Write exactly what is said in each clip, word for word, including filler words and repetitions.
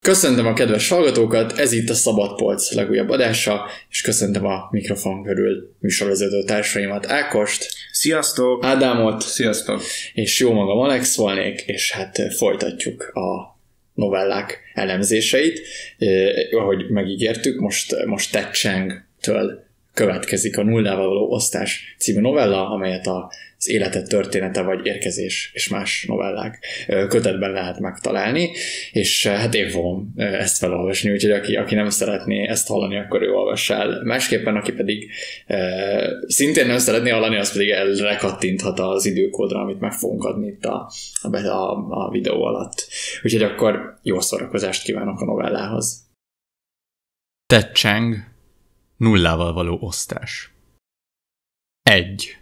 Köszöntöm a kedves hallgatókat, ez itt a Szabadpolc legújabb adása, és köszöntöm a mikrofon körül műsorvezető társaimat, Ákost. Sziasztok! Ádámot. Sziasztok! És jó magam, Alex volnék, és hát folytatjuk a novellák elemzéseit. Eh, ahogy megígértük, most, most Ted Chiang-től következik a Nullával való osztás című novella, amelyet az Életed története vagy Érkezés és más novellák kötetben lehet megtalálni, és hát én fogom ezt felolvasni, úgyhogy aki, aki nem szeretné ezt hallani, akkor ő olvass el. Másképpen, aki pedig e, szintén nem szeretné hallani, az pedig elrekattinthat az időkódra, amit meg fogunk adni itt a, a, a videó alatt. Úgyhogy akkor jó szórakozást kívánok a novellához. Ted Chiang, Nullával való osztás. egy.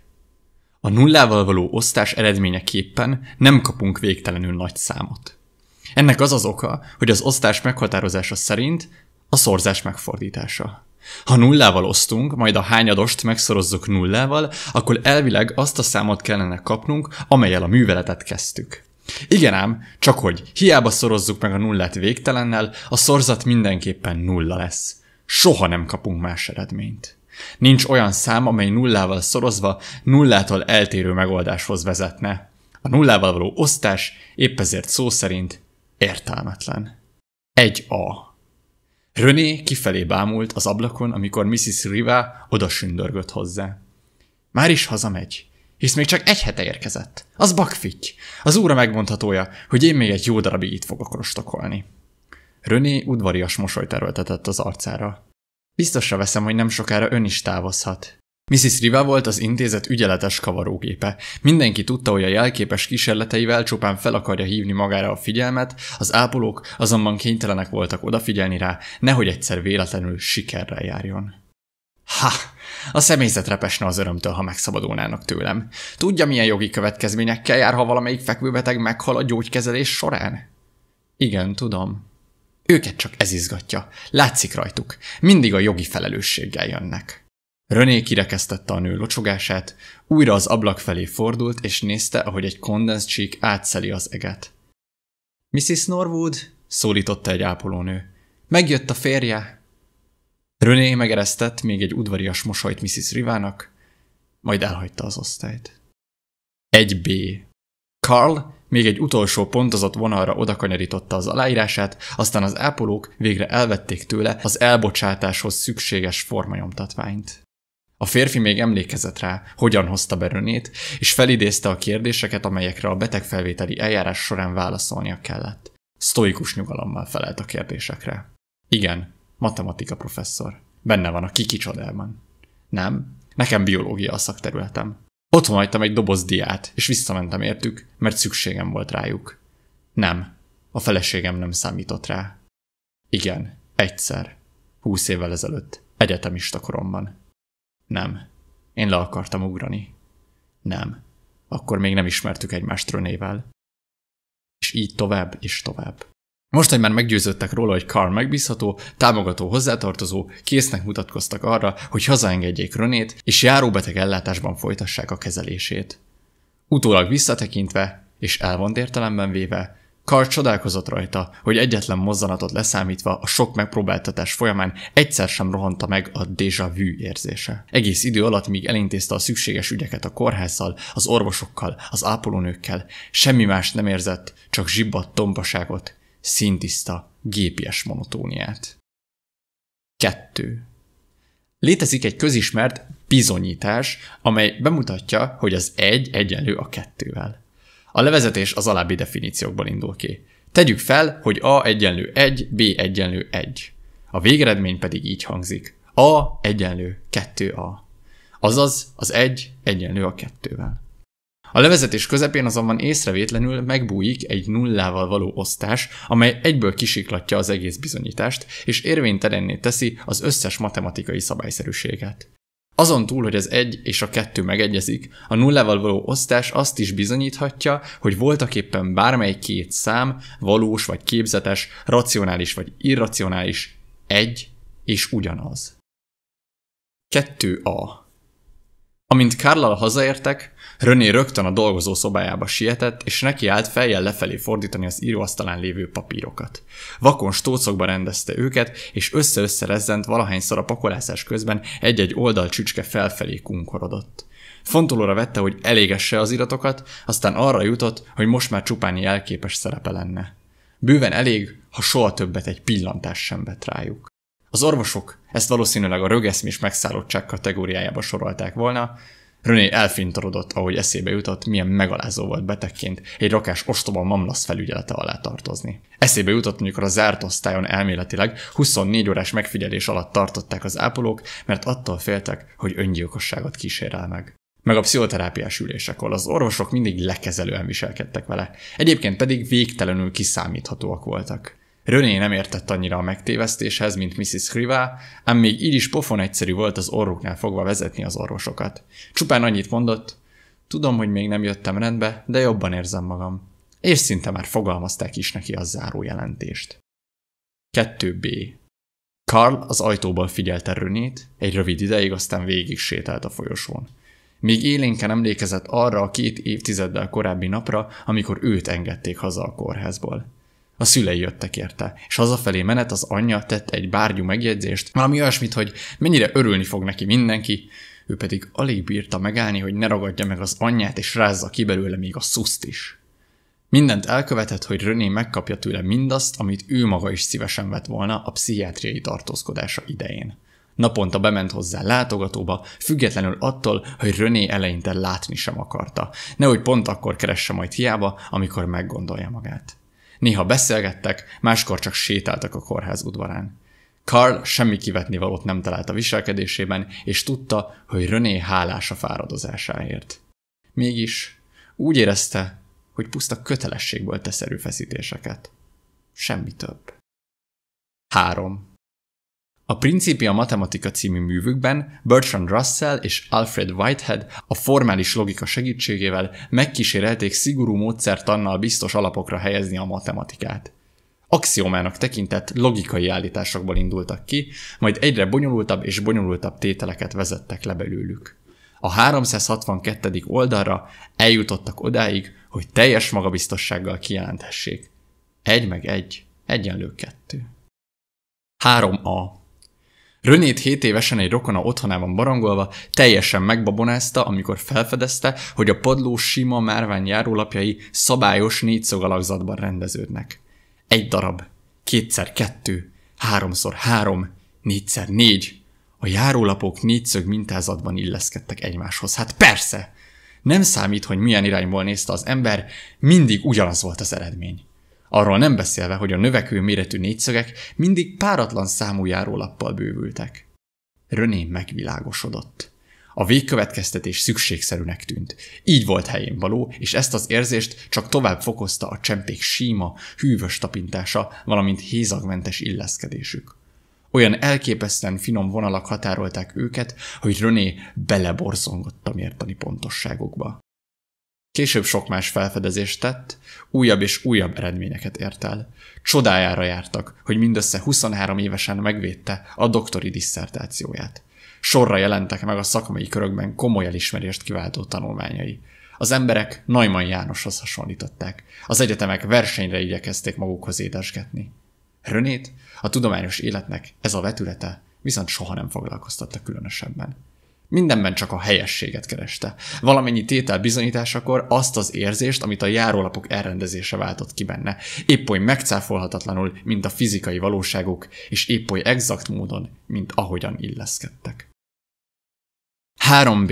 A nullával való osztás eredményeképpen nem kapunk végtelenül nagy számot. Ennek az az oka, hogy az osztás meghatározása szerint a szorzás megfordítása. Ha nullával osztunk, majd a hányadost megszorozzuk nullával, akkor elvileg azt a számot kellene kapnunk, amellyel a műveletet kezdtük. Igen ám, csak hogy hiába szorozzuk meg a nullát végtelennel, a szorzat mindenképpen nulla lesz. Soha nem kapunk más eredményt. Nincs olyan szám, amely nullával szorozva nullától eltérő megoldáshoz vezetne. A nullával való osztás épp ezért szó szerint értelmetlen. egy A. René kifelé bámult az ablakon, amikor missziz Riva odasündörgött hozzá. Már is hazamegy, hisz még csak egy hete érkezett. Az bakfitty. Az óra megmondhatója, hogy én még egy jó darabig itt fogok rostokolni. René udvarias mosolyt erőltetett az arcára. Biztosra veszem, hogy nem sokára ön is távozhat. missziz Riva volt az intézet ügyeletes kavarógépe. Mindenki tudta, hogy a jelképes kísérleteivel csupán fel akarja hívni magára a figyelmet, az ápolók azonban kénytelenek voltak odafigyelni rá, nehogy egyszer véletlenül sikerrel járjon. Ha! A személyzet repesne az örömtől, ha megszabadulnának tőlem. Tudja, milyen jogi következményekkel jár, ha valamelyik fekvőbeteg meghal a gyógykezelés során? Igen, tudom. Őket csak ez izgatja. Látszik rajtuk. Mindig a jogi felelősséggel jönnek. René kirekesztette a nő locsogását, újra az ablak felé fordult, és nézte, ahogy egy kondenzcsík átszeli az eget. missziz Norwood, szólította egy ápolónő. Megjött a férje. René megeresztett még egy udvarias mosolyt missziz Rivának, majd elhagyta az osztályt. egy B. Carl még egy utolsó pontozott vonalra odakanyarította az aláírását, aztán az ápolók végre elvették tőle az elbocsátáshoz szükséges formanyomtatványt. A férfi még emlékezett rá, hogyan hozta be Renét, és felidézte a kérdéseket, amelyekre a betegfelvételi eljárás során válaszolnia kellett. Sztoikus nyugalommal felelt a kérdésekre. Igen, matematika professzor. Benne van a kiki csodában. Nem, nekem biológia a szakterületem. Otthon hagytam egy doboz diát, és visszamentem értük, mert szükségem volt rájuk. Nem, a feleségem nem számított rá. Igen, egyszer, húsz évvel ezelőtt, egyetemista koromban. Nem, én le akartam ugrani. Nem, akkor még nem ismertük egymást Renével. És így tovább és tovább. Most, hogy már meggyőződtek róla, hogy Carl megbízható, támogató hozzátartozó, késznek mutatkoztak arra, hogy hazaengedjék Renét, és járóbeteg ellátásban folytassák a kezelését. Utólag visszatekintve, és elvont értelemben véve, Carl csodálkozott rajta, hogy egyetlen mozzanatot leszámítva a sok megpróbáltatás folyamán egyszer sem rohanta meg a déjà vu érzése. Egész idő alatt, míg elintézte a szükséges ügyeket a kórházzal, az orvosokkal, az ápolónőkkel, semmi más nem érzett, csak zsibbadt tombaságot, színtiszta, gépies monotóniát. kettő. Létezik egy közismert bizonyítás, amely bemutatja, hogy az egy egyenlő a kettővel. A levezetés az alábbi definíciókból indul ki. Tegyük fel, hogy A egyenlő egy, B egyenlő egy. A végeredmény pedig így hangzik. A egyenlő kettő A. Azaz az egy egyenlő a kettővel. A levezetés közepén azonban észrevétlenül megbújik egy nullával való osztás, amely egyből kisiklatja az egész bizonyítást, és érvénytelenné teszi az összes matematikai szabályszerűséget. Azon túl, hogy az egy és a kettő megegyezik, a nullával való osztás azt is bizonyíthatja, hogy voltaképpen bármely két szám, valós vagy képzetes, racionális vagy irracionális, egy és ugyanaz. kettő A. Amint Carl-al hazaértek, René rögtön a dolgozó szobájába sietett, és neki állt fejjel lefelé fordítani az íróasztalán lévő papírokat. Vakon stócokba rendezte őket, és össze-össze rezzent, valahányszor a pakolászás közben egy-egy oldalcsücske felfelé kunkorodott. Fontolóra vette, hogy elégesse az iratokat, aztán arra jutott, hogy most már csupán jelképes szerepe lenne. Bőven elég, ha soha többet egy pillantás sem vet rájuk. Az orvosok ezt valószínűleg a rögeszmés megszállottság kategóriájába sorolták volna. René elfintorodott, ahogy eszébe jutott, milyen megalázó volt betegként egy rakás ostoba mamlasz felügyelete alá tartozni. Eszébe jutott, amikor a zárt osztályon elméletileg huszonnégy órás megfigyelés alatt tartották az ápolók, mert attól féltek, hogy öngyilkosságot kísérel meg. Meg a pszichoterápiás ülésekor az orvosok mindig lekezelően viselkedtek vele, egyébként pedig végtelenül kiszámíthatóak voltak. René nem értett annyira a megtévesztéshez, mint missziz Hrivá, ám még így is pofon egyszerű volt az orruknál fogva vezetni az orvosokat. Csupán annyit mondott: tudom, hogy még nem jöttem rendbe, de jobban érzem magam. És szinte már fogalmazták is neki a zárójelentést. kettő B. Carl az ajtóból figyelte Renét, egy rövid ideig, aztán végig sétált a folyosón. Még élénken emlékezett arra a két évtizeddel korábbi napra, amikor őt engedték haza a kórházból. A szülei jöttek érte, és hazafelé menet az anyja tett egy bárgyú megjegyzést, valami olyasmit, hogy mennyire örülni fog neki mindenki, ő pedig alig bírta megállni, hogy ne ragadja meg az anyját, és rázza ki belőle még a szuszt is. Mindent elkövetett, hogy René megkapja tőle mindazt, amit ő maga is szívesen vett volna a pszichiátriai tartózkodása idején. Naponta bement hozzá látogatóba, függetlenül attól, hogy René eleinte látni sem akarta, nehogy pont akkor keresse majd hiába, amikor meggondolja magát. Néha beszélgettek, máskor csak sétáltak a kórház udvarán. Carl semmi kivetnivalót nem talált a viselkedésében, és tudta, hogy René hálás a fáradozásáért. Mégis úgy érezte, hogy puszta kötelességből tesz erőfeszítéseket. Semmi több. három. A Principia Mathematica című művükben Bertrand Russell és Alfred Whitehead a formális logika segítségével megkísérelték szigorú módszertannal biztos alapokra helyezni a matematikát. Axiomának tekintett logikai állításokból indultak ki, majd egyre bonyolultabb és bonyolultabb tételeket vezettek le belőlük. A háromszázhatvankettedik oldalra eljutottak odáig, hogy teljes magabiztossággal kijelenthessék: egy meg egy egyenlő kettő. három A. Renét hét évesen egy rokona otthonában barangolva teljesen megbabonázta, amikor felfedezte, hogy a padló sima márvány járólapjai szabályos négyszög alakzatban rendeződnek. Egy darab, kétszer kettő, háromszor három, négyszer négy. A járólapok négyszög mintázatban illeszkedtek egymáshoz. Hát persze! Nem számít, hogy milyen irányból nézte az ember, mindig ugyanaz volt az eredmény. Arról nem beszélve, hogy a növekvő méretű négyszögek mindig páratlan számú járólappal bővültek. René megvilágosodott. A végkövetkeztetés szükségszerűnek tűnt. Így volt helyén való, és ezt az érzést csak tovább fokozta a csempék síma, hűvös tapintása, valamint hézagmentes illeszkedésük. Olyan elképesztően finom vonalak határolták őket, hogy René beleborzongott a mértani pontosságokba. Később sok más felfedezést tett, újabb és újabb eredményeket ért el. Csodájára jártak, hogy mindössze huszonhárom évesen megvédte a doktori disszertációját. Sorra jelentek meg a szakmai körökben komoly elismerést kiváltó tanulmányai. Az emberek Neumann Jánoshoz hasonlították, az egyetemek versenyre igyekezték magukhoz édesgetni. Renét a tudományos életnek ez a vetülete viszont soha nem foglalkoztatta különösebben. Mindenben csak a helyességet kereste. Valamennyi tétel bizonyításakor azt az érzést, amit a járólapok elrendezése váltott ki benne, épp oly megcáfolhatatlanul, mint a fizikai valóságok, és épp oly exakt módon, mint ahogyan illeszkedtek. három B.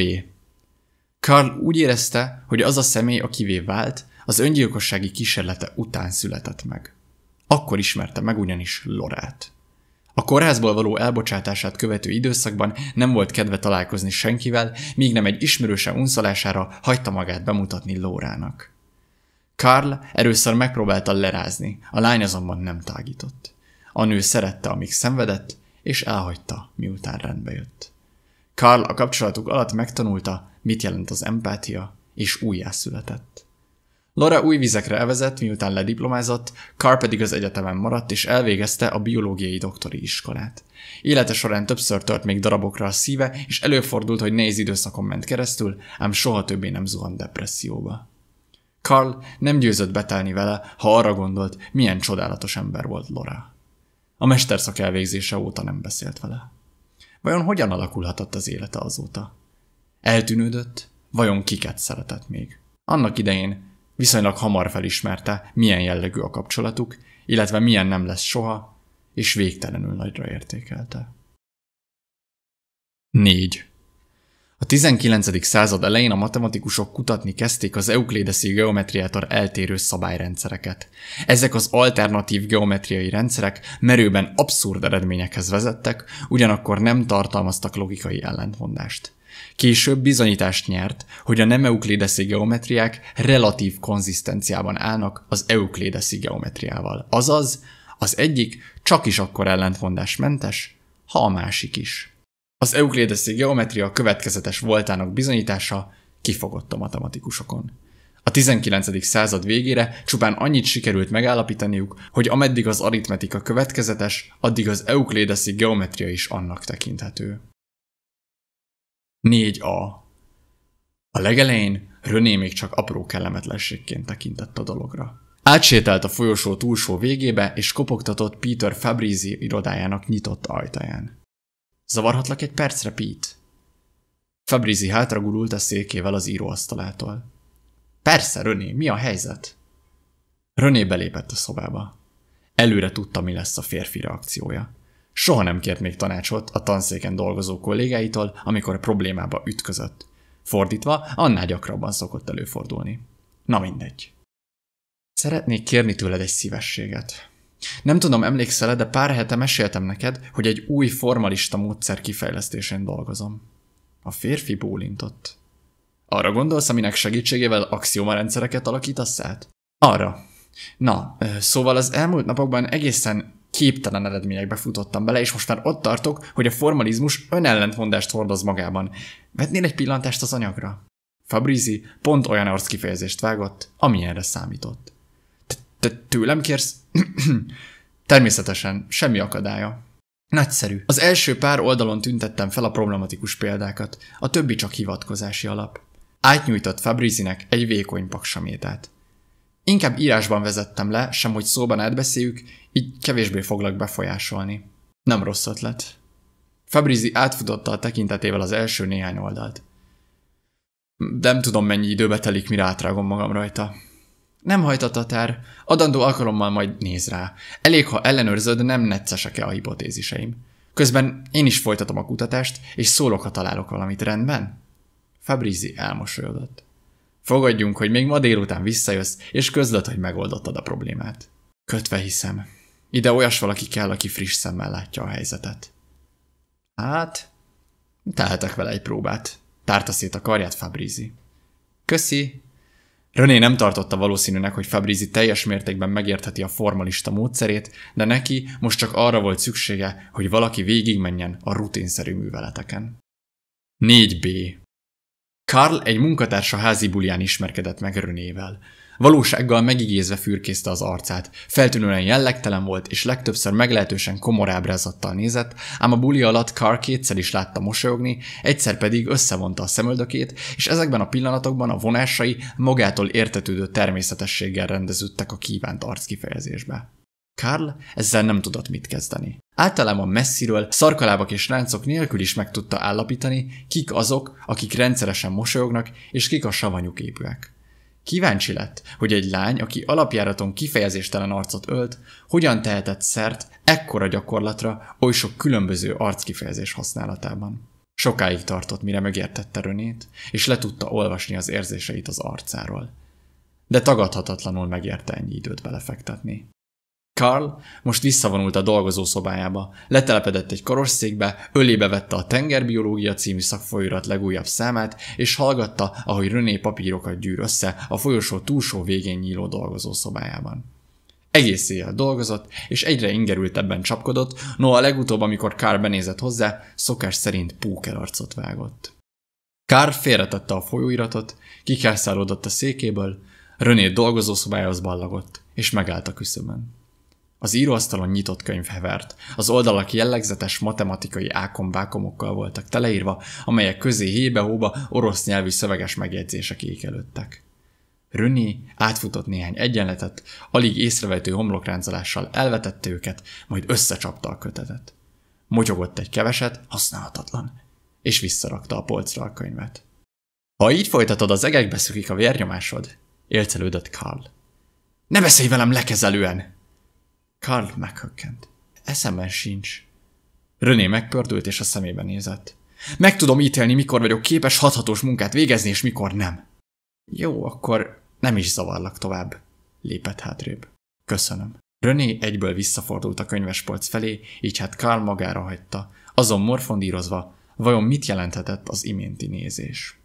Carl úgy érezte, hogy az a személy, akivé vált, az öngyilkossági kísérlete után született meg. Akkor ismerte meg ugyanis Laurát. A kórházból való elbocsátását követő időszakban nem volt kedve találkozni senkivel, míg nem egy ismerőse unszolására hagyta magát bemutatni Laurának. Carl először megpróbálta lerázni, a lány azonban nem tágított. A nő szerette, amíg szenvedett, és elhagyta, miután rendbe jött. Carl a kapcsolatuk alatt megtanulta, mit jelent az empátia, és újjászületett. Laura új vizekre elvezett, miután lediplomázott, Carl pedig az egyetemen maradt és elvégezte a biológiai doktori iskolát. Élete során többször tört még darabokra a szíve, és előfordult, hogy nehéz időszakon ment keresztül, ám soha többé nem zuhant depresszióba. Carl nem győzött betelni vele, ha arra gondolt, milyen csodálatos ember volt Laura. A mesterszak elvégzése óta nem beszélt vele. Vajon hogyan alakulhatott az élete azóta? Eltűnődött, vajon kiket szeretett még? Annak idején viszonylag hamar felismerte, milyen jellegű a kapcsolatuk, illetve milyen nem lesz soha, és végtelenül nagyra értékelte. négy. A tizenkilencedik század elején a matematikusok kutatni kezdték az euklédeszi geometriától eltérő szabályrendszereket. Ezek az alternatív geometriai rendszerek merőben abszurd eredményekhez vezettek, ugyanakkor nem tartalmaztak logikai ellentmondást. Később bizonyítást nyert, hogy a nem euklédeszi geometriák relatív konzisztenciában állnak az euklédeszi geometriával. Azaz, az egyik csak is akkor ellentmondásmentes, ha a másik is. Az euklédeszi geometria következetes voltának bizonyítása kifogott a matematikusokon. A tizenkilencedik század végére csupán annyit sikerült megállapítaniuk, hogy ameddig az aritmetika következetes, addig az euklédeszi geometria is annak tekinthető. négy a. A legelején René még csak apró kellemetlenségként tekintett a dologra. Átsétált a folyosó túlsó végébe, és kopogtatott Peter Fabrizi irodájának nyitott ajtaján. Zavarhatlak egy percre, Pete? Fabrizi hátragurult a székével az íróasztalától. Persze, René, mi a helyzet? René belépett a szobába. Előre tudta, mi lesz a férfi reakciója. Soha nem kért még tanácsot a tanszéken dolgozó kollégáitól, amikor problémába ütközött. Fordítva, annál gyakrabban szokott előfordulni. Na mindegy. Szeretnék kérni tőled egy szívességet. Nem tudom, emlékszel-e, de pár hete meséltem neked, hogy egy új formalista módszer kifejlesztésén dolgozom. A férfi bólintott. Arra gondolsz, aminek segítségével axiomarendszereket alakítasz át? Arra. Na, szóval az elmúlt napokban egészen képtelen eredményekbe futottam bele, és most már ott tartok, hogy a formalizmus önellentmondást hordoz magában. Vetnél egy pillantást az anyagra? Fabrizi pont olyan arckifejezést vágott, amilyenre számított. Te tőlem kérsz? Természetesen, semmi akadálya. Nagyszerű. Az első pár oldalon tüntettem fel a problematikus példákat, a többi csak hivatkozási alap. Átnyújtott Fabrizinek egy vékony paksamétát. Inkább írásban vezettem le, sem hogy szóban átbeszéljük, így kevésbé foglak befolyásolni. Nem rossz ötlet. Fabrizi átfutotta a tekintetével az első néhány oldalt. Nem tudom, mennyi időbe telik, mire átrágom magam rajta. Nem hajt a tatár, adandó alkalommal majd néz rá. Elég, ha ellenőrzöd, nem neccesek-e a hipotéziseim. Közben én is folytatom a kutatást, és szólok, ha találok valamit, rendben? Fabrizi elmosolyodott. Fogadjunk, hogy még ma délután visszajössz, és közlöd, hogy megoldottad a problémát. Kötve hiszem. Ide olyas valaki kell, aki friss szemmel látja a helyzetet. Hát, tehetek vele egy próbát. Tárta szét a karját Fabrizi. Köszi. René nem tartotta valószínűnek, hogy Fabrizi teljes mértékben megértheti a formalista módszerét, de neki most csak arra volt szüksége, hogy valaki végigmenjen a rutinszerű műveleteken. négy B. Carl egy munkatársa házi buliján ismerkedett meg Renével. Valósággal megigézve fürkészte az arcát, feltűnően jellegtelen volt, és legtöbbször meglehetősen komor ábrázattal nézett, ám a buli alatt Carl kétszer is látta mosolyogni, egyszer pedig összevonta a szemöldökét, és ezekben a pillanatokban a vonásai magától értetődő természetességgel rendeződtek a kívánt arckifejezésbe. Carl ezzel nem tudott mit kezdeni. Általában messziről, szarkalábak és ráncok nélkül is meg tudta állapítani, kik azok, akik rendszeresen mosolyognak, és kik a savanyú képűek. Kíváncsi lett, hogy egy lány, aki alapjáraton kifejezéstelen arcot ölt, hogyan tehetett szert ekkora gyakorlatra oly sok különböző arckifejezés használatában. Sokáig tartott, mire megértette Renét, és le tudta olvasni az érzéseit az arcáról. De tagadhatatlanul megérte ennyi időt belefektetni. Carl most visszavonult a dolgozószobájába, letelepedett egy karosszékbe, ölébe vette a Tengerbiológia című szakfolyóirat legújabb számát, és hallgatta, ahogy René papírokat gyűr össze a folyosó túlsó végén nyíló dolgozószobájában. Egész éjjel dolgozott, és egyre ingerültebben csapkodott, noha legutóbb, amikor Carl benézett hozzá, szokás szerint pókerarcot vágott. Carl félretette a folyóiratot, kikászálódott a székéből, René dolgozószobájához ballagott, és megállt a küszöbön. Az íróasztalon nyitott könyv hevert, az oldalak jellegzetes matematikai ákom-vákomokkal voltak teleírva, amelyek közé hébe-hóba orosz nyelvű szöveges megjegyzések ékelődtek. René átfutott néhány egyenletet, alig észrevehető homlokráncolással elvetette őket, majd összecsapta a kötetet. Motyogott egy keveset, használhatatlan, és visszarakta a polcra a könyvet. Ha így folytatod, az egekbe szökik a vérnyomásod, élcelődött Karl. Ne beszélj velem lekezelően! Karl meghökkent. Eszemben sincs. René megpördült és a szemébe nézett. Meg tudom ítélni, mikor vagyok képes hathatós munkát végezni, és mikor nem. Jó, akkor nem is zavarlak tovább. Lépett hátrébb. Köszönöm. René egyből visszafordult a könyvespolc felé, így hát Karl magára hagyta, azon morfondírozva, vajon mit jelenthetett az iménti nézés.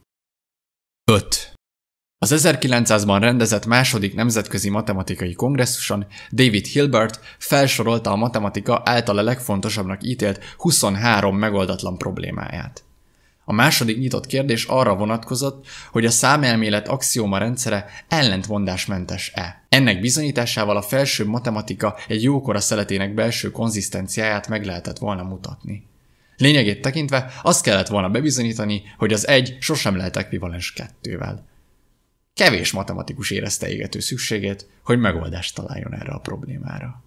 öt. Az ezerkilencszázban rendezett második nemzetközi matematikai kongresszuson David Hilbert felsorolta a matematika általa legfontosabbnak ítélt huszonhárom megoldatlan problémáját. A második nyitott kérdés arra vonatkozott, hogy a számelmélet axióma rendszere ellentmondásmentes-e. Ennek bizonyításával a felsőbb matematika egy jókora szeletének belső konzisztenciáját meg lehetett volna mutatni. Lényegét tekintve azt kellett volna bebizonyítani, hogy az egy sosem lehet ekvivalens kettővel. Kevés matematikus érezte égető szükségét, hogy megoldást találjon erre a problémára.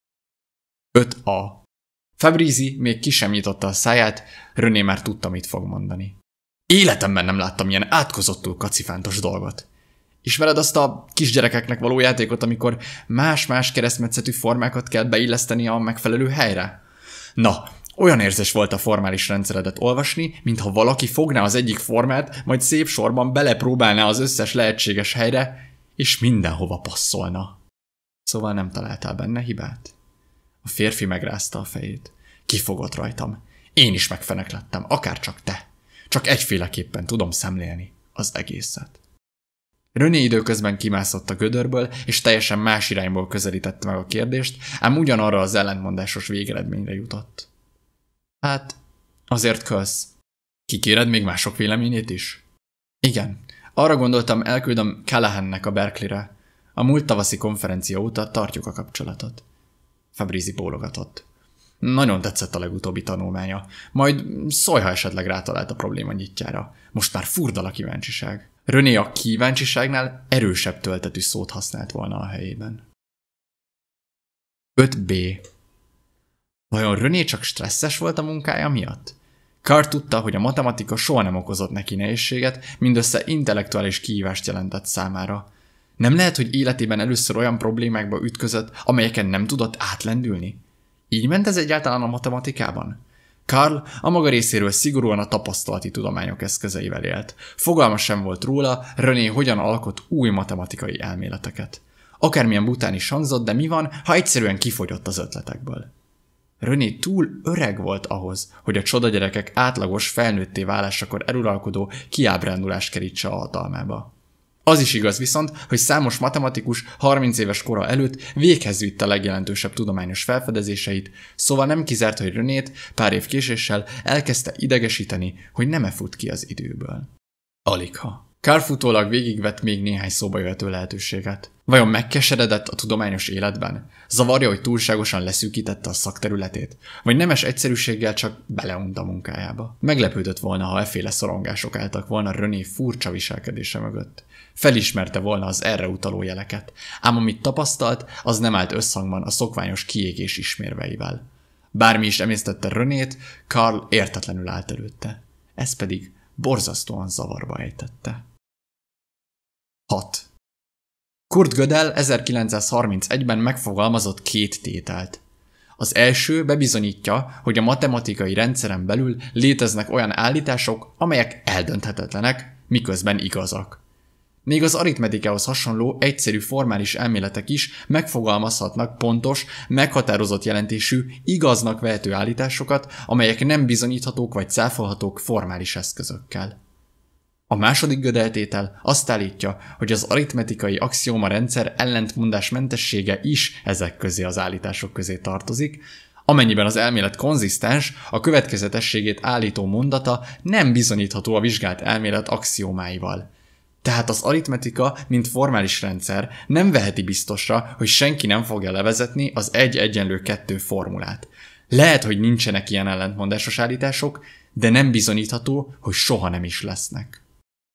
öt a. Fabrizi még ki sem nyitotta a száját, René már tudta, mit fog mondani. Életemben nem láttam ilyen átkozottul kacifántos dolgot. Ismered azt a kisgyerekeknek való játékot, amikor más-más keresztmetszetű formákat kell beilleszteni a megfelelő helyre? Na, olyan érzés volt a formális rendszeredet olvasni, mintha valaki fogná az egyik formát, majd szép sorban belepróbálná az összes lehetséges helyre, és mindenhova passzolna. Szóval nem találtál benne hibát? A férfi megrázta a fejét. Kifogott rajtam. Én is megfenek lettem, akárcsak te. Csak egyféleképpen tudom szemlélni az egészet. René időközben kimászott a gödörből, és teljesen más irányból közelítette meg a kérdést, ám ugyanarra az ellentmondásos végeredményre jutott. Hát, azért kösz. Kikéred még mások véleményét is? Igen. Arra gondoltam, elküldöm Callahannek a Berkeleyre. A múlt tavaszi konferencia óta tartjuk a kapcsolatot. Fabrizi bólogatott. Nagyon tetszett a legutóbbi tanulmánya. Majd szólj, ha esetleg rátalált a probléma nyitjára. Most már furdal a kíváncsiság. René a kíváncsiságnál erősebb töltetű szót használt volna a helyében. öt b. Vajon René csak stresszes volt a munkája miatt? Karl tudta, hogy a matematika soha nem okozott neki nehézséget, mindössze intellektuális kihívást jelentett számára. Nem lehet, hogy életében először olyan problémákba ütközött, amelyeken nem tudott átlendülni? Így ment ez egyáltalán a matematikában? Karl a maga részéről szigorúan a tapasztalati tudományok eszközeivel élt. Fogalma sem volt róla, René hogyan alkot új matematikai elméleteket. Akármilyen bután is hangzott, de mi van, ha egyszerűen kifogyott az ötletekből? René túl öreg volt ahhoz, hogy a csodagyerekek átlagos felnőtté válásakor eluralkodó kiábrándulást kerítse a hatalmába. Az is igaz viszont, hogy számos matematikus harminc éves kora előtt véghez vitte a legjelentősebb tudományos felfedezéseit, szóval nem kizárt, hogy Renét pár év késéssel elkezdte idegesíteni, hogy nem-e fut ki az időből. Aligha. Karl futólag végigvett még néhány szóba jöhető lehetőséget. Vajon megkeseredett a tudományos életben? Zavarja, hogy túlságosan leszűkítette a szakterületét? Vagy nemes egyszerűséggel csak beleunt a munkájába? Meglepődött volna, ha efféle szorongások álltak volna René furcsa viselkedése mögött. Felismerte volna az erre utaló jeleket, ám amit tapasztalt, az nem állt összhangban a szokványos kiégés ismérveivel. Bármi is emésztette Renét, Karl értetlenül állt előtte. Ez pedig borzasztóan zavarba ejtette. hat. Kurt Gödel ezerkilencszázharmincegyben megfogalmazott két tételt. Az első bebizonyítja, hogy a matematikai rendszeren belül léteznek olyan állítások, amelyek eldönthetetlenek, miközben igazak. Még az aritmetikához hasonló egyszerű formális elméletek is megfogalmazhatnak pontos, meghatározott jelentésű, igaznak vehető állításokat, amelyek nem bizonyíthatók vagy cáfolhatók formális eszközökkel. A második Gödel-tétel azt állítja, hogy az aritmetikai axióma rendszer ellentmondásmentessége is ezek közé az állítások közé tartozik, amennyiben az elmélet konzisztens, a következetességét állító mondata nem bizonyítható a vizsgált elmélet axiómáival. Tehát az aritmetika, mint formális rendszer nem veheti biztosra, hogy senki nem fogja levezetni az egy egyenlő kettő formulát. Lehet, hogy nincsenek ilyen ellentmondásos állítások, de nem bizonyítható, hogy soha nem is lesznek.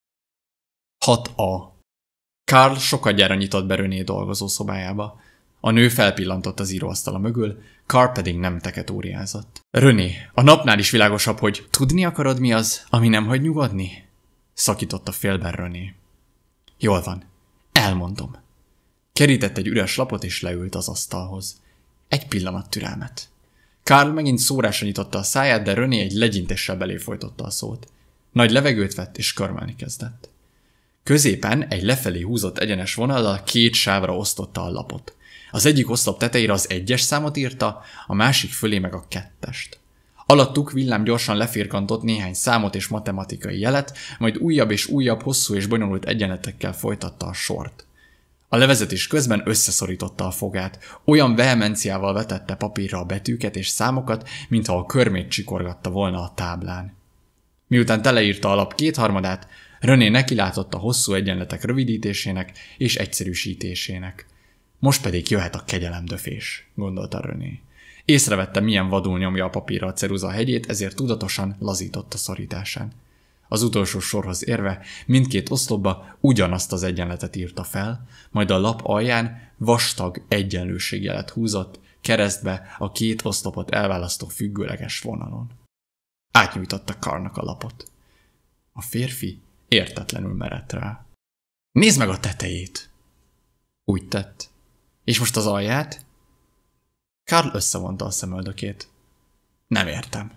hat A. Carl sokadjára nyitott be René dolgozó szobájába. A nő felpillantott az íróasztala mögül, Carl pedig nem teketóriázott. René, a napnál is világosabb, hogy tudni akarod, mi az, ami nem hagy nyugodni? Szakította félben René. Jól van, elmondom. Kerített egy üres lapot és leült az asztalhoz. Egy pillanat türelmet. Carl megint szórásra nyitotta a száját, de René egy legyintéssel belé folytotta a szót. Nagy levegőt vett és körmelni kezdett. Középen egy lefelé húzott egyenes vonallal két sávra osztotta a lapot. Az egyik oszlop tetejére az egyes számot írta, a másik fölé meg a kettest. Alattuk villám gyorsan lefirkantott néhány számot és matematikai jelet, majd újabb és újabb hosszú és bonyolult egyenletekkel folytatta a sort. A levezetés közben összeszorította a fogát, olyan vehemenciával vetette papírra a betűket és számokat, mintha a körmét csikorgatta volna a táblán. Miután teleírta a lap kétharmadát, René nekilátott a hosszú egyenletek rövidítésének és egyszerűsítésének. Most pedig jöhet a kegyelemdöfés, gondolta René. Észrevette, milyen vadul nyomja a papírra a ceruza hegyét, ezért tudatosan lazított a szorításán. Az utolsó sorhoz érve mindkét oszlopba ugyanazt az egyenletet írta fel, majd a lap alján vastag egyenlőségjelet húzott, keresztbe a két oszlopot elválasztó függőleges vonalon. Átnyújtotta Carlnak a lapot. A férfi értetlenül merett rá. Nézd meg a tetejét! Úgy tett. És most az alját? Carl összevonta a szemöldökét. Nem értem.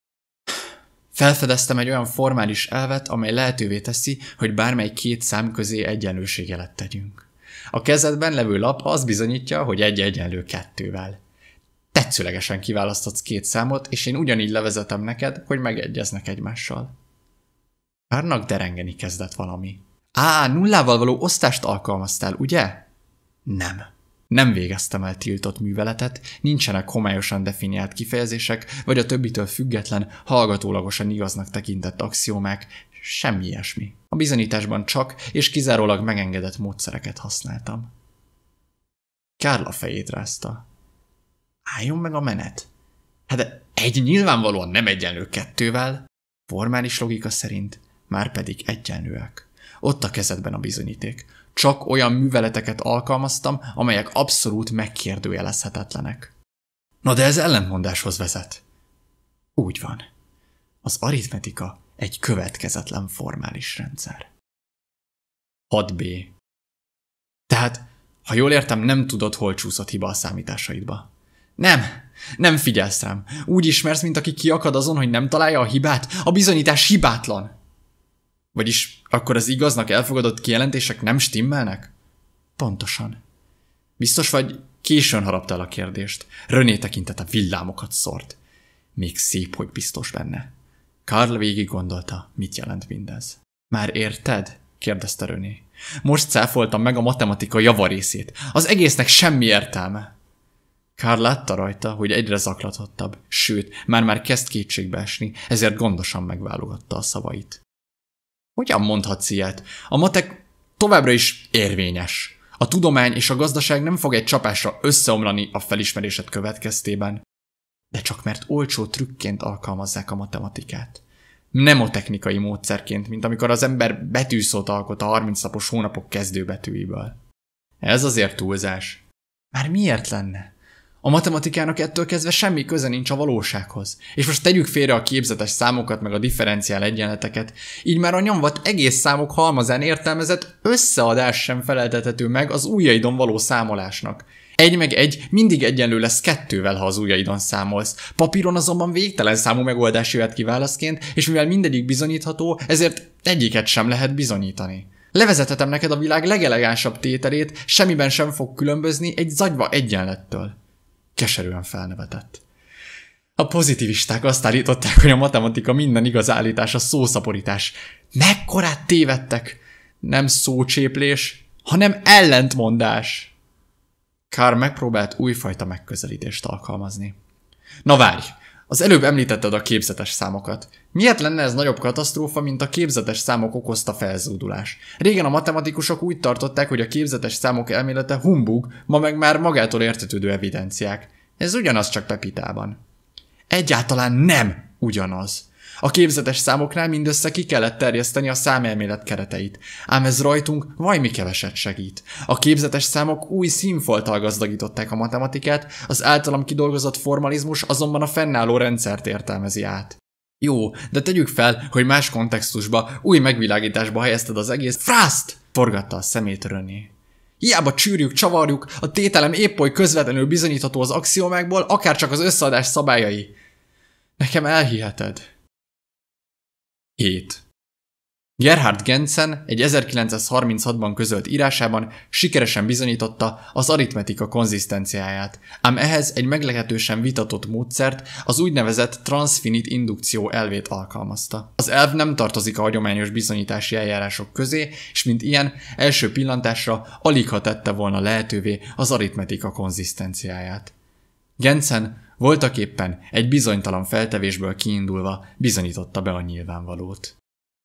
Felfedeztem egy olyan formális elvet, amely lehetővé teszi, hogy bármely két szám közé egyenlőségjelet tegyünk. A kezedben levő lap azt bizonyítja, hogy egy egyenlő kettővel. Tetszőlegesen kiválaszthatsz két számot, és én ugyanígy levezetem neked, hogy megegyeznek egymással. Carlnak derengeni kezdett valami. Á, nullával való osztást alkalmaztál, ugye? Nem. Nem végeztem el tiltott műveletet, nincsenek homályosan definiált kifejezések, vagy a többitől független, hallgatólagosan igaznak tekintett axiómák, semmi ilyesmi. A bizonyításban csak és kizárólag megengedett módszereket használtam. Carl a fejét rázta. Álljon meg a menet. Hát de egy nyilvánvalóan nem egyenlő kettővel, formális logika szerint már pedig egyenlőek. Ott a kezedben a bizonyíték. Csak olyan műveleteket alkalmaztam, amelyek abszolút megkérdőjelezhetetlenek. Na de ez ellentmondáshoz vezet. Úgy van. Az aritmetika egy következetlen formális rendszer. hat B. Tehát, ha jól értem, nem tudod, hol csúszott hiba a számításaidba. Nem, nem figyelsz rám. Úgy ismersz, mint aki kiakad azon, hogy nem találja a hibát. A bizonyítás hibátlan. Vagyis akkor az igaznak elfogadott kijelentések nem stimmelnek? Pontosan. Biztos vagy, későn harapta el a kérdést. René tekintete villámokat szórt. Még szép, hogy biztos benne. Carl végig gondolta, mit jelent mindez. Már érted? Kérdezte René. Most cáfoltam meg a matematika javarészét. Az egésznek semmi értelme. Carl látta rajta, hogy egyre zaklatottabb, sőt, már-már kezd kétségbe esni, ezért gondosan megválogatta a szavait. Hogyan mondhatsz ilyet? A matek továbbra is érvényes. A tudomány és a gazdaság nem fog egy csapásra összeomlani a felismerésed következtében. De csak mert olcsó trükként alkalmazzák a matematikát. Mnemotechnikai módszerként, mint amikor az ember betűszót alkot a harmincnapos hónapok kezdőbetűiből. Ez azért túlzás. Már miért lenne? A matematikának ettől kezdve semmi köze nincs a valósághoz. És most tegyük félre a képzetes számokat meg a differenciál egyenleteket, így már a nyomvat egész számok halmazán értelmezett összeadás sem feleltethető meg az ujjaidon való számolásnak. Egy meg egy mindig egyenlő lesz kettővel, ha az ujjaidon számolsz. Papíron azonban végtelen számú megoldás jöhet ki válaszként, és mivel mindegyik bizonyítható, ezért egyiket sem lehet bizonyítani. Levezethetem neked a világ legelegánsabb tételét, semmiben sem fog különbözni egy zagyva egyenlettől. Keserűen felnevetett. A pozitivisták azt állították, hogy a matematika minden igaz állítása szószaporítás. Mekkorát tévedtek! Nem szócséplés, hanem ellentmondás. Carl megpróbált újfajta megközelítést alkalmazni. Na várj! Az előbb említetted a képzetes számokat. Miért lenne ez nagyobb katasztrófa, mint a képzetes számok okozta felzúdulás? Régen a matematikusok úgy tartották, hogy a képzetes számok elmélete humbug, ma meg már magától értetődő evidenciák. Ez ugyanaz, csak Pepitában. Egyáltalán nem ugyanaz. A képzetes számoknál mindössze ki kellett terjeszteni a számelmélet kereteit, ám ez rajtunk vajmi keveset segít. A képzetes számok új színfolttal gazdagították a matematikát, az általam kidolgozott formalizmus azonban a fennálló rendszert értelmezi át. Jó, de tegyük fel, hogy más kontextusba, új megvilágításba helyezted az egész. Frászt! Forgatta a szemét René. Hiába csűrjük, csavarjuk, a tételem épp oly közvetlenül bizonyítható az axiomákból, akárcsak az összeadás szabályai. Nekem elhiheted. hét. Gerhard Gentzen egy ezerkilencszázharminchatban közölt írásában sikeresen bizonyította az aritmetika konzisztenciáját, ám ehhez egy meglehetősen vitatott módszert, az úgynevezett transfinit indukció elvét alkalmazta. Az elv nem tartozik a hagyományos bizonyítási eljárások közé, és mint ilyen, első pillantásra aligha tette volna lehetővé az aritmetika konzisztenciáját. Gentzen voltaképpen egy bizonytalan feltevésből kiindulva bizonyította be a nyilvánvalót.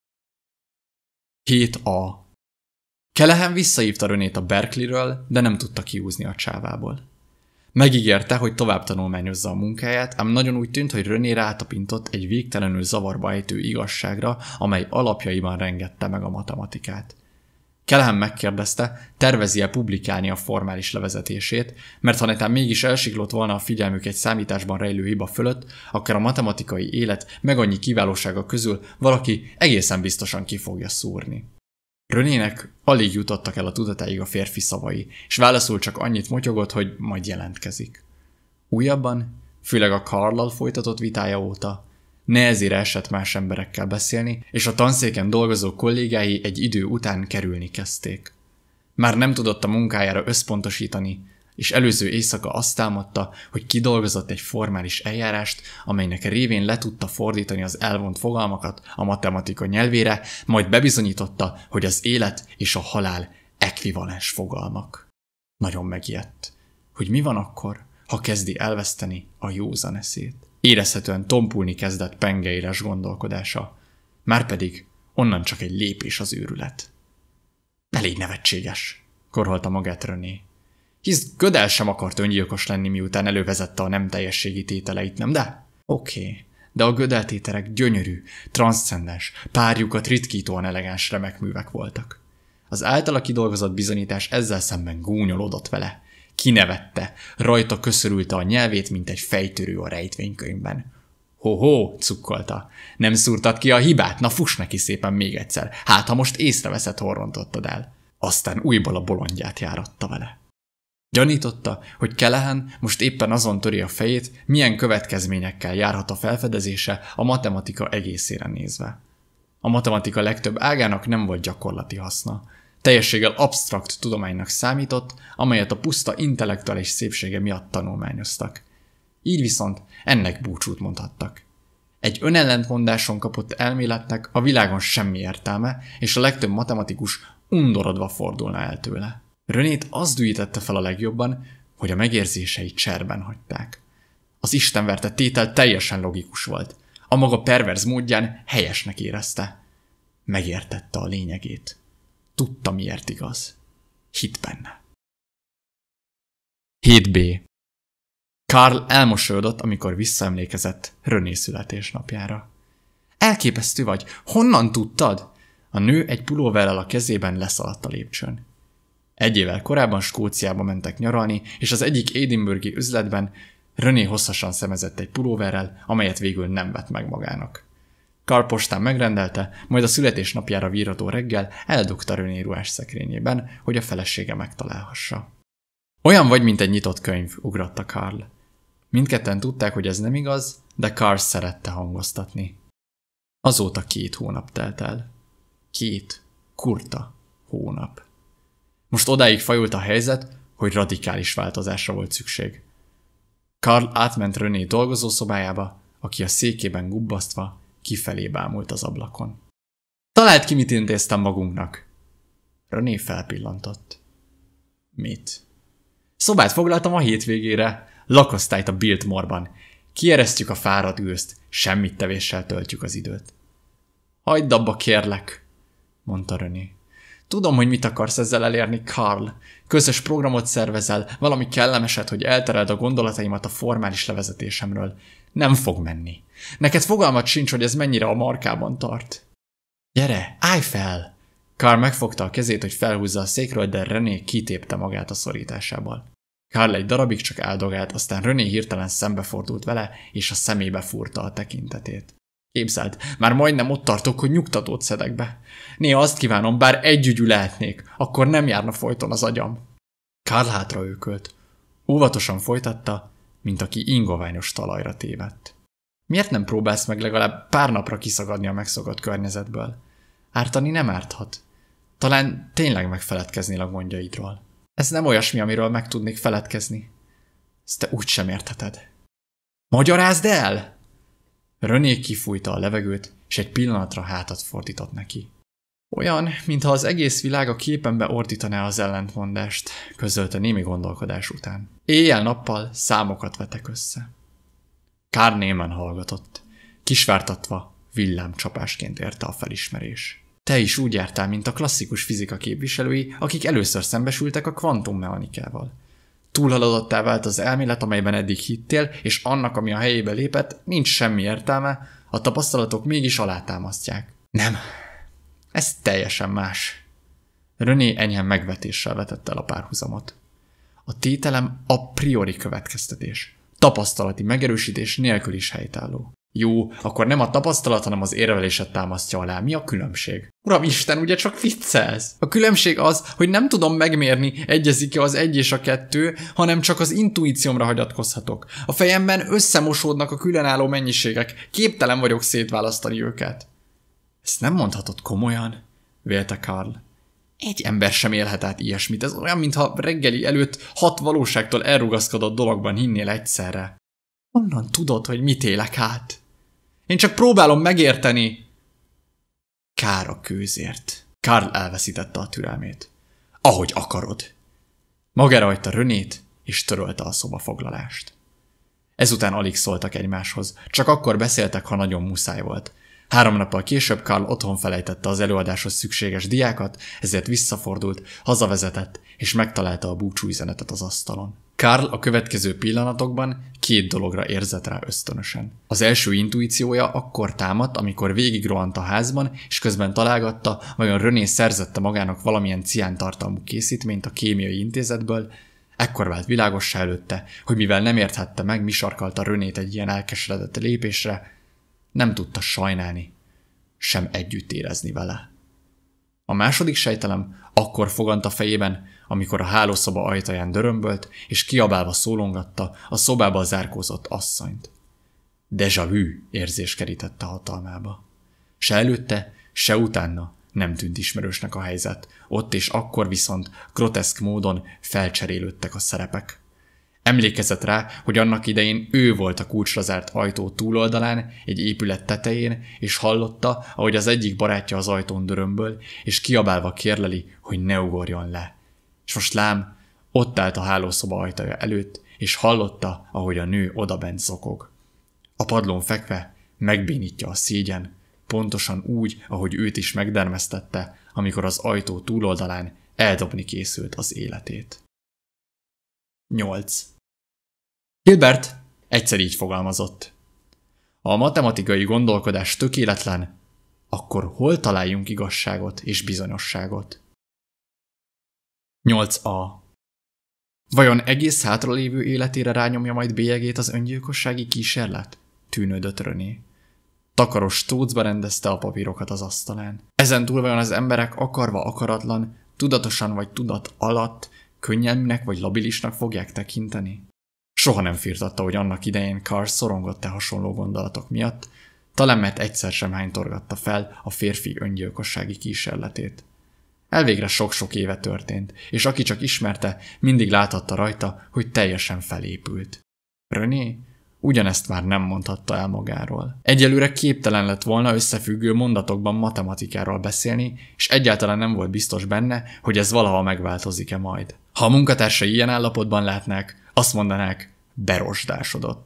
hét a. Callahan visszahívta Renét a Berkeleyről, de nem tudta kihúzni a csávából. Megígérte, hogy tovább tanulmányozza a munkáját, ám nagyon úgy tűnt, hogy René rátapintott egy végtelenül zavarba ejtő igazságra, amely alapjaiban rengette meg a matematikát. Callahan megkérdezte, tervezi-e publikálni a formális levezetését, mert ha netán mégis elsiklott volna a figyelmük egy számításban rejlő hiba fölött, akkor a matematikai élet meg annyi kiválósága közül valaki egészen biztosan ki fogja szúrni. Renének alig jutottak el a tudatáig a férfi szavai, és válaszul csak annyit motyogott, hogy majd jelentkezik. Újabban, főleg a Carl-lal folytatott vitája óta, nehezére esett más emberekkel beszélni, és a tanszéken dolgozó kollégái egy idő után kerülni kezdték. Már nem tudott a munkájára összpontosítani, és előző éjszaka azt támadta, hogy kidolgozott egy formális eljárást, amelynek révén le tudta fordítani az elvont fogalmakat a matematika nyelvére, majd bebizonyította, hogy az élet és a halál ekvivalens fogalmak. Nagyon megijedt, hogy mi van akkor, ha kezdi elveszteni a józan eszét. Érezhetően tompulni kezdett pengeéles gondolkodása, márpedig onnan csak egy lépés az őrület. Elég nevetséges, korholta magát René. Hisz Gödel sem akart öngyilkos lenni, miután elővezette a nem teljességi tételeit, nem de? Oké, okay. De a Gödel tételek gyönyörű, transzcendens, párjukat ritkítóan elegáns remek művek voltak. Az általa kidolgozott bizonyítás ezzel szemben gúnyolódott vele. Kinevette, rajta köszörülte a nyelvét, mint egy fejtörő a rejtvénykönyvben. Ho-ho, cukkolta. Nem szúrtad ki a hibát? Na fuss neki szépen még egyszer. Hát, ha most észreveszed, horrontottad el. Aztán újból a bolondját járatta vele. Gyanította, hogy Callahan most éppen azon töri a fejét, milyen következményekkel járhat a felfedezése a matematika egészére nézve. A matematika legtöbb ágának nem volt gyakorlati haszna. Teljességgel absztrakt tudománynak számított, amelyet a puszta intellektuális szépsége miatt tanulmányoztak. Így viszont ennek búcsút mondhattak. Egy önellentmondáson kapott elméletnek a világon semmi értelme, és a legtöbb matematikus undorodva fordulna el tőle. Renét az dühítette fel a legjobban, hogy a megérzései cserben hagyták. Az istenverte tétel teljesen logikus volt. A maga perverz módján helyesnek érezte. Megértette a lényegét. Tudta, miért igaz. Hitt benne. hét b. Carl elmosolyodott, amikor visszaemlékezett René születésnapjára. Elképesztő vagy, honnan tudtad? A nő egy pulóverrel a kezében leszaladt a lépcsőn. Egy évvel korábban Skóciába mentek nyaralni, és az egyik edinburghi üzletben René hosszasan szemezett egy pulóverrel, amelyet végül nem vett meg magának. Carl postán megrendelte, majd a születésnapjára vírható reggel eldugta René ruhás szekrényében, hogy a felesége megtalálhassa. Olyan vagy, mint egy nyitott könyv, ugratta Carl. Mindketten tudták, hogy ez nem igaz, de Carl szerette hangoztatni. Azóta két hónap telt el. Két kurta hónap. Most odáig fajult a helyzet, hogy radikális változásra volt szükség. Carl átment René dolgozószobájába, aki a székében gubbasztva kifelé bámult az ablakon. Találd ki, mit intéztem magunknak. René felpillantott. Mit? Szobát foglaltam a hétvégére, lakosztályt a Biltmore-ban. Kieresztjük a fáradt gőzt, semmit tevéssel töltjük az időt. Hagyd abba, kérlek, mondta René. Tudom, hogy mit akarsz ezzel elérni, Karl. Közös programot szervezel, valami kellemeset, hogy eltereld a gondolataimat a formális levezetésemről. Nem fog menni. Neked fogalmat sincs, hogy ez mennyire a markában tart. Gyere, állj fel! Karl megfogta a kezét, hogy felhúzza a székről, de René kitépte magát a szorításából. Karl egy darabig csak áldogált, aztán René hirtelen szembefordult vele, és a szemébe fúrta a tekintetét. Képzeld, már majdnem ott tartok, hogy nyugtatót szedek be. Néha azt kívánom, bár együgyű lehetnék, akkor nem járna folyton az agyam. Karl hátra őkölt. Óvatosan folytatta, mint aki ingoványos talajra tévedt. Miért nem próbálsz meg legalább pár napra kiszagadni a megszokott környezetből? Ártani nem árthat. Talán tényleg megfeledkeznél a gondjaidról. Ez nem olyasmi, amiről meg tudnék feledkezni. Ezt te úgy sem értheted. Magyarázd el! René kifújta a levegőt, és egy pillanatra hátat fordított neki. Olyan, mintha az egész világ a képembe ordítaná az ellentmondást, közölte némi gondolkodás után. Éjjel-nappal számokat vetek össze. Karl némen hallgatott. Kisvártatva, villámcsapásként érte a felismerés. Te is úgy jártál, mint a klasszikus fizika képviselői, akik először szembesültek a kvantummechanikával. Túlhaladottá vált az elmélet, amelyben eddig hittél, és annak, ami a helyébe lépett, nincs semmi értelme, a tapasztalatok mégis alátámasztják. Nem, ez teljesen más. René enyhen megvetéssel vetette el a párhuzamot. A tételem a priori következtetés. Tapasztalati megerősítés nélkül is helytálló. Jó, akkor nem a tapasztalat, hanem az érveléset támasztja alá. Mi a különbség? Uramisten, ugye csak viccelsz? A különbség az, hogy nem tudom megmérni, egyezik-e az egy és a kettő, hanem csak az intuíciómra hagyatkozhatok. A fejemben összemosódnak a különálló mennyiségek. Képtelen vagyok szétválasztani őket. Ezt nem mondhatod komolyan, vélte Karl. Egy ember sem élhet át ilyesmit. Ez olyan, mintha reggeli előtt hat valóságtól elrugaszkodott dologban hinnél egyszerre. Honnan tudod, hogy mit élek át? Én csak próbálom megérteni. Kár a kőzért. Karl elveszítette a türelmét. Ahogy akarod. Magára hagyta Renét, és törölte a szobafoglalást. Ezután alig szóltak egymáshoz, csak akkor beszéltek, ha nagyon muszáj volt. Három nappal később Karl otthon felejtette az előadáshoz szükséges diákat, ezért visszafordult, hazavezetett, és megtalálta a búcsúüzenetet az asztalon. Karl a következő pillanatokban két dologra érzett rá ösztönösen. Az első intuíciója akkor támadt, amikor végigrohant a házban, és közben találgatta, vajon René szerzette magának valamilyen ciántartalmú készítményt a kémiai intézetből. Ekkor vált világossá előtte, hogy mivel nem érthette meg, mi sarkalta Renét egy ilyen elkeseredett lépésre, nem tudta sajnálni, sem együtt érezni vele. A második sejtelem akkor fogant a fejében, amikor a hálószoba ajtaján dörömbölt, és kiabálva szólongatta a szobába zárkózott asszonyt. Déjà vu érzés kerítette hatalmába. Se előtte, se utána nem tűnt ismerősnek a helyzet, ott és akkor viszont groteszk módon felcserélődtek a szerepek. Emlékezett rá, hogy annak idején ő volt a kulcsra zárt ajtó túloldalán, egy épület tetején, és hallotta, ahogy az egyik barátja az ajtón dörömböl, és kiabálva kérleli, hogy ne ugorjon le. És most lám, ott állt a hálószoba ajtaja előtt, és hallotta, ahogy a nő odabent zokog. A padlón fekve megbénítja a szégyen, pontosan úgy, ahogy őt is megdermesztette, amikor az ajtó túloldalán eldobni készült az életét. nyolc. Hilbert egyszer így fogalmazott. Ha a matematikai gondolkodás tökéletlen, akkor hol találjunk igazságot és bizonyosságot? nyolc A. Vajon egész hátralévő életére rányomja majd bélyegét az öngyilkossági kísérlet? Tűnődött René. Takaros tócba rendezte a papírokat az asztalán. Ezen túl vajon az emberek akarva akaratlan, tudatosan vagy tudat alatt könnyelműnek vagy labilisnak fogják tekinteni? Soha nem firtatta, hogy annak idején Karl szorongott-e hasonló gondolatok miatt, talán mert egyszer sem hánytorgatta fel a férfi öngyilkossági kísérletét. Elvégre sok-sok éve történt, és aki csak ismerte, mindig láthatta rajta, hogy teljesen felépült. René ugyanezt már nem mondhatta el magáról. Egyelőre képtelen lett volna összefüggő mondatokban matematikáról beszélni, és egyáltalán nem volt biztos benne, hogy ez valaha megváltozik-e majd. Ha a munkatársai ilyen állapotban látnák, azt mondanák, berosdásodott.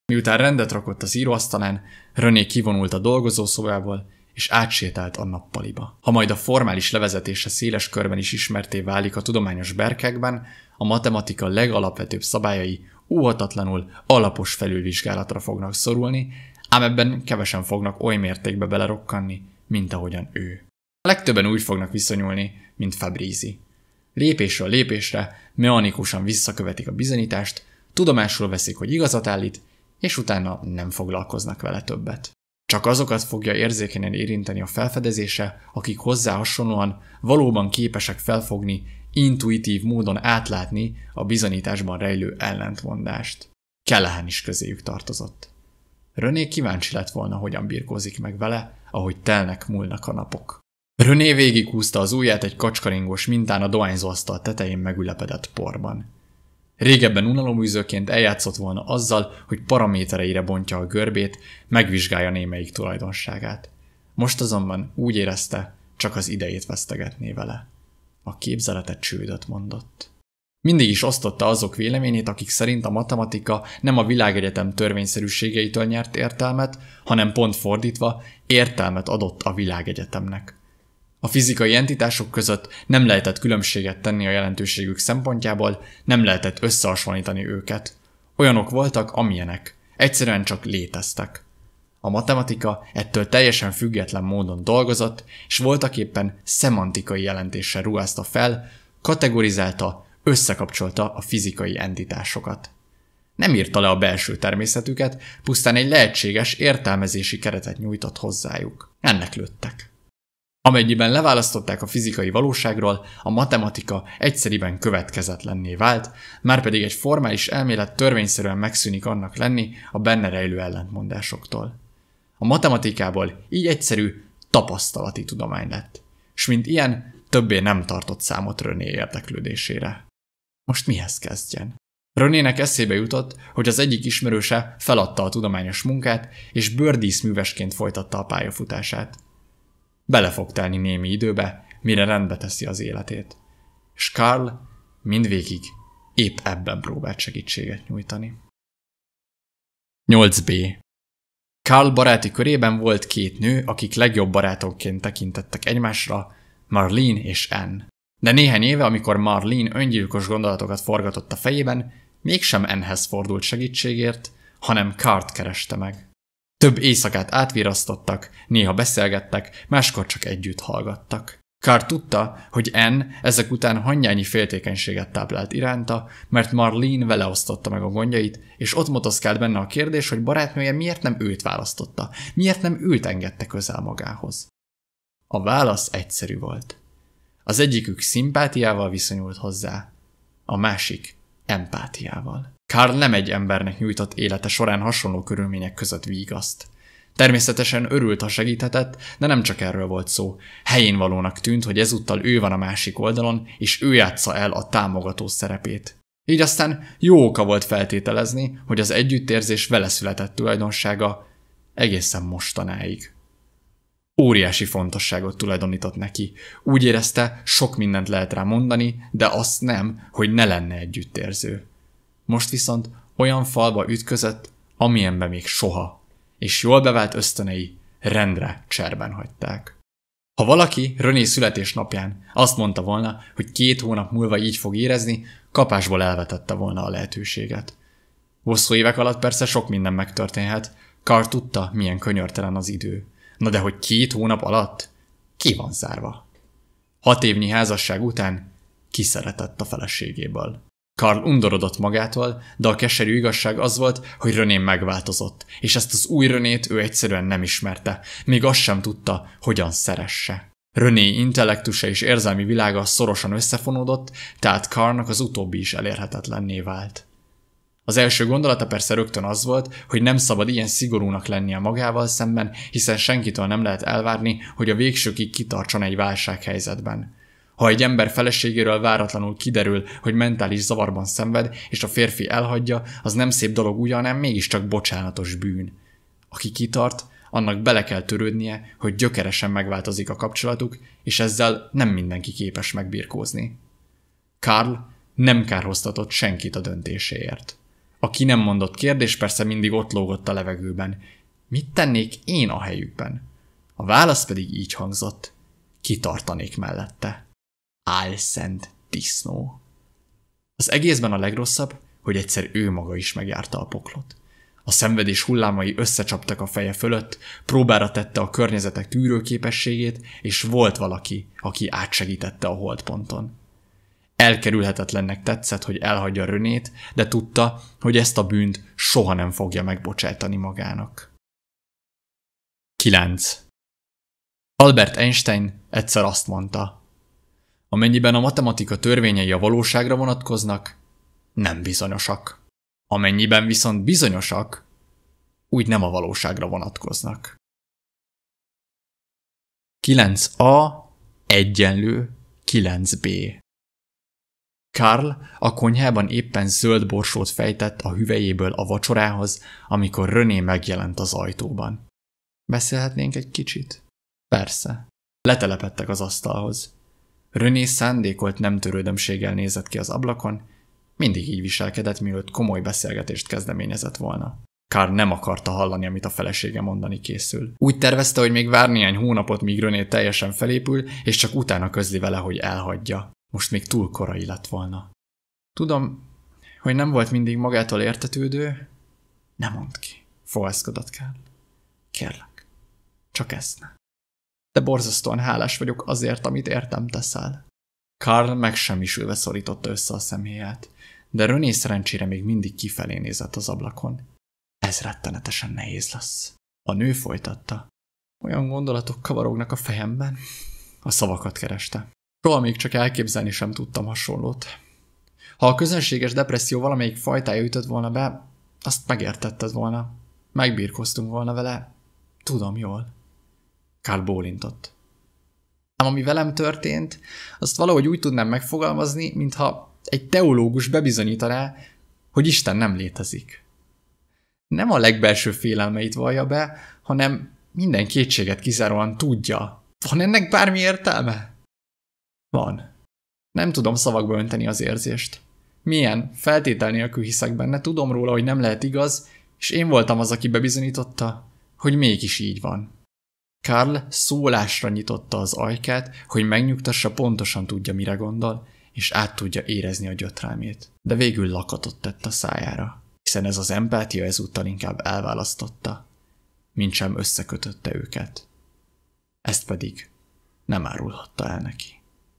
Miután rendet rakott az íróasztalán, René kivonult a dolgozószobából, és átsétált a nappaliba. Ha majd a formális levezetése széles körben is ismerté válik a tudományos berkekben, a matematika legalapvetőbb szabályai óhatatlanul alapos felülvizsgálatra fognak szorulni, ám ebben kevesen fognak oly mértékbe belerokkanni, mint ahogyan ő. A legtöbben úgy fognak viszonyulni, mint Fabrizi. Lépésről lépésre mechanikusan visszakövetik a bizonyítást, tudomásul veszik, hogy igazat állít, és utána nem foglalkoznak vele többet. Csak azokat fogja érzékenyen érinteni a felfedezése, akik hozzá hasonlóan valóban képesek felfogni, intuitív módon átlátni a bizonyításban rejlő ellentmondást. Callahan is közéjük tartozott. René kíváncsi lett volna, hogyan birkózik meg vele, ahogy telnek múlnak a napok. René végighúzta az ujját egy kacskaringós mintán a dohányzóasztal tetején megülepedett porban. Régebben unaloműzőként eljátszott volna azzal, hogy paramétereire bontja a görbét, megvizsgálja némelyik tulajdonságát. Most azonban úgy érezte, csak az idejét vesztegetné vele. A képzelete csődöt mondott. Mindig is osztotta azok véleményét, akik szerint a matematika nem a világegyetem törvényszerűségeitől nyert értelmet, hanem pont fordítva értelmet adott a világegyetemnek. A fizikai entitások között nem lehetett különbséget tenni a jelentőségük szempontjából, nem lehetett összehasonlítani őket. Olyanok voltak, amilyenek. Egyszerűen csak léteztek. A matematika ettől teljesen független módon dolgozott, és voltaképpen szemantikai jelentéssel ruházta fel, kategorizálta, összekapcsolta a fizikai entitásokat. Nem írta le a belső természetüket, pusztán egy lehetséges értelmezési keretet nyújtott hozzájuk. Ennek lőttek. Amennyiben leválasztották a fizikai valóságról, a matematika egyszeriben következetlenné vált, márpedig egy formális elmélet törvényszerűen megszűnik annak lenni a benne rejlő ellentmondásoktól. A matematikából így egyszerű, tapasztalati tudomány lett, s mint ilyen többé nem tartott számot René érdeklődésére. Most mihez kezdjen? Renének eszébe jutott, hogy az egyik ismerőse feladta a tudományos munkát, és bőrdíszművesként folytatta a pályafutását. Bele fog telni némi időbe, mire rendbe teszi az életét. És Karl mindvégig épp ebben próbált segítséget nyújtani. nyolc B. Karl baráti körében volt két nő, akik legjobb barátokként tekintettek egymásra, Marlene és Anne. De néhány éve, amikor Marlene öngyilkos gondolatokat forgatott a fejében, mégsem Annehez fordult segítségért, hanem Karlt kereste meg. Több éjszakát átvirasztottak, néha beszélgettek, máskor csak együtt hallgattak. Karl tudta, hogy Anne ezek után hangyányi féltékenységet táplált iránta, mert Marlene vele osztotta meg a gondjait, és ott motoszkált benne a kérdés, hogy barátnője miért nem őt választotta, miért nem őt engedte közel magához. A válasz egyszerű volt. Az egyikük szimpátiával viszonyult hozzá, a másik empátiával. Karl nem egy embernek nyújtott élete során hasonló körülmények között vígaszt. Természetesen örült, ha segíthetett, de nem csak erről volt szó. Helyén valónak tűnt, hogy ezúttal ő van a másik oldalon, és ő játsza el a támogató szerepét. Így aztán jó oka volt feltételezni, hogy az együttérzés vele született tulajdonsága egészen mostanáig. Óriási fontosságot tulajdonított neki. Úgy érezte, sok mindent lehet rá mondani, de azt nem, hogy ne lenne együttérző. Most viszont olyan falba ütközött, amilyenben még soha, és jól bevált ösztönei rendre cserben hagyták. Ha valaki René születésnapján azt mondta volna, hogy két hónap múlva így fog érezni, kapásból elvetette volna a lehetőséget. Hosszú évek alatt persze sok minden megtörténhet, Karl tudta, milyen könyörtelen az idő. Na de hogy két hónap alatt? Ki van zárva? Hat évnyi házasság után kiszeretett a feleségéből. Karl undorodott magától, de a keserű igazság az volt, hogy René megváltozott, és ezt az új Renét ő egyszerűen nem ismerte, még azt sem tudta, hogyan szeresse. René intellektusa és érzelmi világa szorosan összefonódott, tehát Karlnak az utóbbi is elérhetetlenné vált. Az első gondolata persze rögtön az volt, hogy nem szabad ilyen szigorúnak lennie magával szemben, hiszen senkitől nem lehet elvárni, hogy a végsőkig kitartson egy válsághelyzetben. Ha egy ember feleségéről váratlanul kiderül, hogy mentális zavarban szenved, és a férfi elhagyja, az nem szép dolog ugyan, hanem mégiscsak bocsánatos bűn. Aki kitart, annak bele kell törődnie, hogy gyökeresen megváltozik a kapcsolatuk, és ezzel nem mindenki képes megbirkózni. Karl nem kárhoztatott senkit a döntéséért. A ki nem mondott kérdés persze mindig ott lógott a levegőben. Mit tennék én a helyükben? A válasz pedig így hangzott. Kitartanék mellette. Álszent disznó. Az egészben a legrosszabb, hogy egyszer ő maga is megjárta a poklot. A szenvedés hullámai összecsaptak a feje fölött, próbára tette a környezetek tűrőképességét, és volt valaki, aki átsegítette a holdponton. Elkerülhetetlennek tetszett, hogy elhagyja Renét, de tudta, hogy ezt a bűnt soha nem fogja megbocsájtani magának. kilenc. Albert Einstein egyszer azt mondta, amennyiben a matematika törvényei a valóságra vonatkoznak, nem bizonyosak. Amennyiben viszont bizonyosak, úgy nem a valóságra vonatkoznak. kilenc a egyenlő kilenc bé. Karl a konyhában éppen zöld borsót fejtett a hüvelyéből a vacsorához, amikor René megjelent az ajtóban. Beszélhetnénk egy kicsit? Persze. Letelepedtek az asztalhoz. René szándékolt nem törődömséggel nézett ki az ablakon, mindig így viselkedett, mielőtt komoly beszélgetést kezdeményezett volna. Karl nem akarta hallani, amit a felesége mondani készül. Úgy tervezte, hogy még vár néhány hónapot, míg René teljesen felépül, és csak utána közli vele, hogy elhagyja. Most még túl korai lett volna. Tudom, hogy nem volt mindig magától értetődő. Ne mondd ki, fohászkodott Karl. Kérlek, csak ezt ne. De borzasztóan hálás vagyok azért, amit értem teszel. Karl megsemmisülve szorította össze a szemhéját, de René szerencsére még mindig kifelé nézett az ablakon. Ez rettenetesen nehéz lesz. A nő folytatta. Olyan gondolatok kavarognak a fejemben. A szavakat kereste. Soha még csak elképzelni sem tudtam hasonlót. Ha a közönséges depresszió valamelyik fajtája ütött volna be, azt megértetted volna. Megbírkoztunk volna vele. Tudom jól. Karl bólintott. Ám ami velem történt, azt valahogy úgy tudnám megfogalmazni, mintha egy teológus bebizonyítaná, hogy Isten nem létezik. Nem a legbelső félelmeit vallja be, hanem minden kétséget kizáróan tudja. Van ennek bármi értelme? Van. Nem tudom szavakba önteni az érzést. Milyen? Feltétel nélkül hiszek benne, tudom róla, hogy nem lehet igaz, és én voltam az, aki bebizonyította, hogy mégis így van. Karl szólásra nyitotta az ajkát, hogy megnyugtassa, pontosan tudja, mire gondol, és át tudja érezni a gyötrelmét. De végül lakatot tett a szájára, hiszen ez az empátia ezúttal inkább elválasztotta, mintsem összekötötte őket. Ezt pedig nem árulhatta el neki.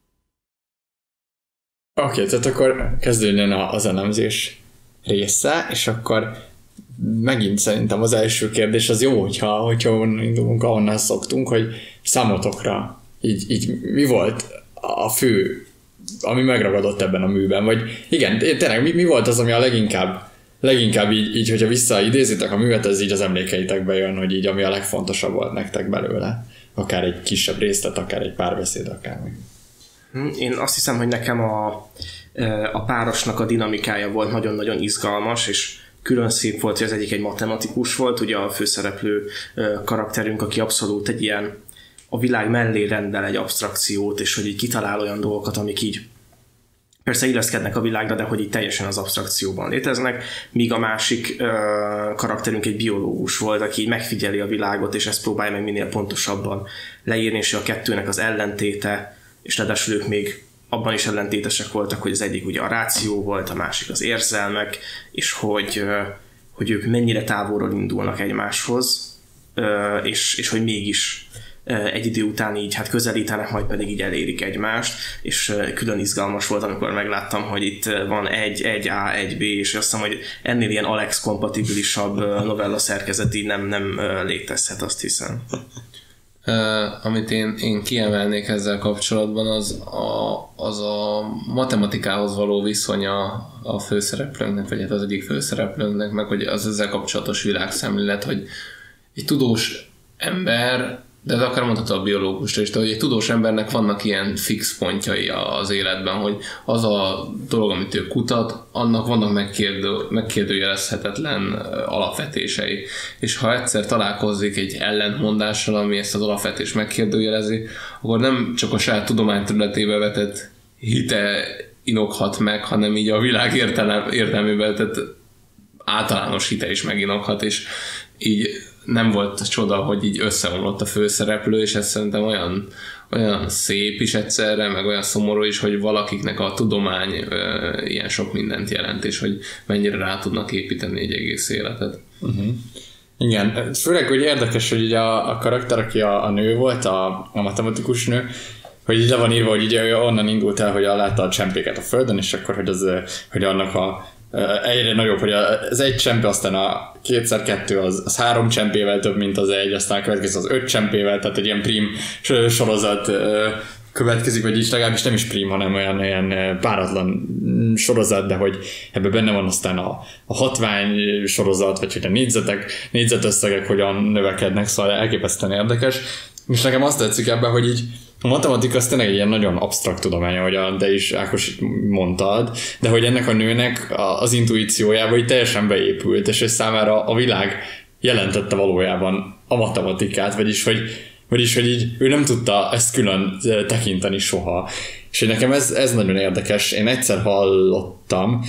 Oké, okay, tehát akkor kezdődjön az elemzés része, és akkor megint szerintem az első kérdés az jó, hogyha, hogyha onnan indulunk, ahonnan szoktunk, hogy számotokra így, így mi volt a fő, ami megragadott ebben a műben, vagy igen, tényleg mi, mi volt az, ami a leginkább, leginkább így, így, hogyha visszaidézitek a művet, ez így az emlékeitekbe jön, hogy így ami a legfontosabb volt nektek belőle, akár egy kisebb részlet, akár egy párbeszéd, akár még. Én azt hiszem, hogy nekem a, a párosnak a dinamikája volt nagyon-nagyon izgalmas, és külön szép volt, hogy az egyik egy matematikus volt, ugye a főszereplő karakterünk, aki abszolút egy ilyen a világ mellé rendel egy absztrakciót, és hogy így kitalál olyan dolgokat, amik így persze illeszkednek a világra, de hogy így teljesen az absztrakcióban léteznek, míg a másik uh, karakterünk egy biológus volt, aki így megfigyeli a világot, és ezt próbálja meg minél pontosabban leírni, és a kettőnek az ellentéte, és ráadásul ők még abban is ellentétesek voltak, hogy az egyik ugye a ráció volt, a másik az érzelmek, és hogy, hogy ők mennyire távolról indulnak egymáshoz, és, és hogy mégis egy idő után így hát közelítenek, majd pedig így elérik egymást, és külön izgalmas volt, amikor megláttam, hogy itt van egy, egy A, egy B, és azt hiszem, hogy ennél ilyen Alex-kompatibilisabb novella szerkezet így nem, nem létezhet, azt hiszem. Uh, amit én, én kiemelnék ezzel kapcsolatban, az a, az a matematikához való viszonya a főszereplőnknek, vagy hát az egyik főszereplőnknek, meg hogy az ezzel kapcsolatos világszemlélet, hogy egy tudós ember, de ez akár mondható a biológusra is, de hogy egy tudós embernek vannak ilyen fix pontjai az életben, hogy az a dolog, amit ő kutat, annak vannak megkérdő, megkérdőjelezhetetlen alapvetései. És ha egyszer találkozik egy ellentmondással, ami ezt az alapvetést megkérdőjelezi, akkor nem csak a saját tudományterületébe vetett hite inokhat meg, hanem így a világ értelem, értelmébe vetett általános hite is meginokhat, és így nem volt csoda, hogy így összeomlott a főszereplő, és ez szerintem olyan, olyan szép is egyszerre, meg olyan szomorú is, hogy valakiknek a tudomány ö, ilyen sok mindent jelent, és hogy mennyire rá tudnak építeni egy egész életet. Uh-huh. Igen, főleg, hogy érdekes, hogy így a, a karakter, aki a, a nő volt, a, a matematikus nő, hogy így le van írva, hogy így onnan indult el, hogy látta a csempéket a földön, és akkor, hogy, az, hogy annak a egyre nagyobb, hogy az egy csempe, aztán a kétszer kettő az, az három csempével több, mint az egy, aztán a következő az öt csempével, tehát egy ilyen prim sorozat következik, vagy így legalábbis nem is prim, hanem olyan, olyan páratlan sorozat, de hogy ebben benne van aztán a, a hatvány sorozat, vagy hogy a négyzetek, négyzetösszegek hogyan növekednek, szóval elképesztően érdekes. És nekem azt tetszik ebben, hogy így a matematika az tényleg egy ilyen nagyon absztrakt tudomány, ahogy te is, Ákos, mondtad, de hogy ennek a nőnek az intuíciójába így teljesen beépült, és hogy számára a világ jelentette valójában a matematikát, vagyis hogy, vagyis, hogy így ő nem tudta ezt külön tekinteni soha. És hogy nekem ez, ez nagyon érdekes. Én egyszer hallottam,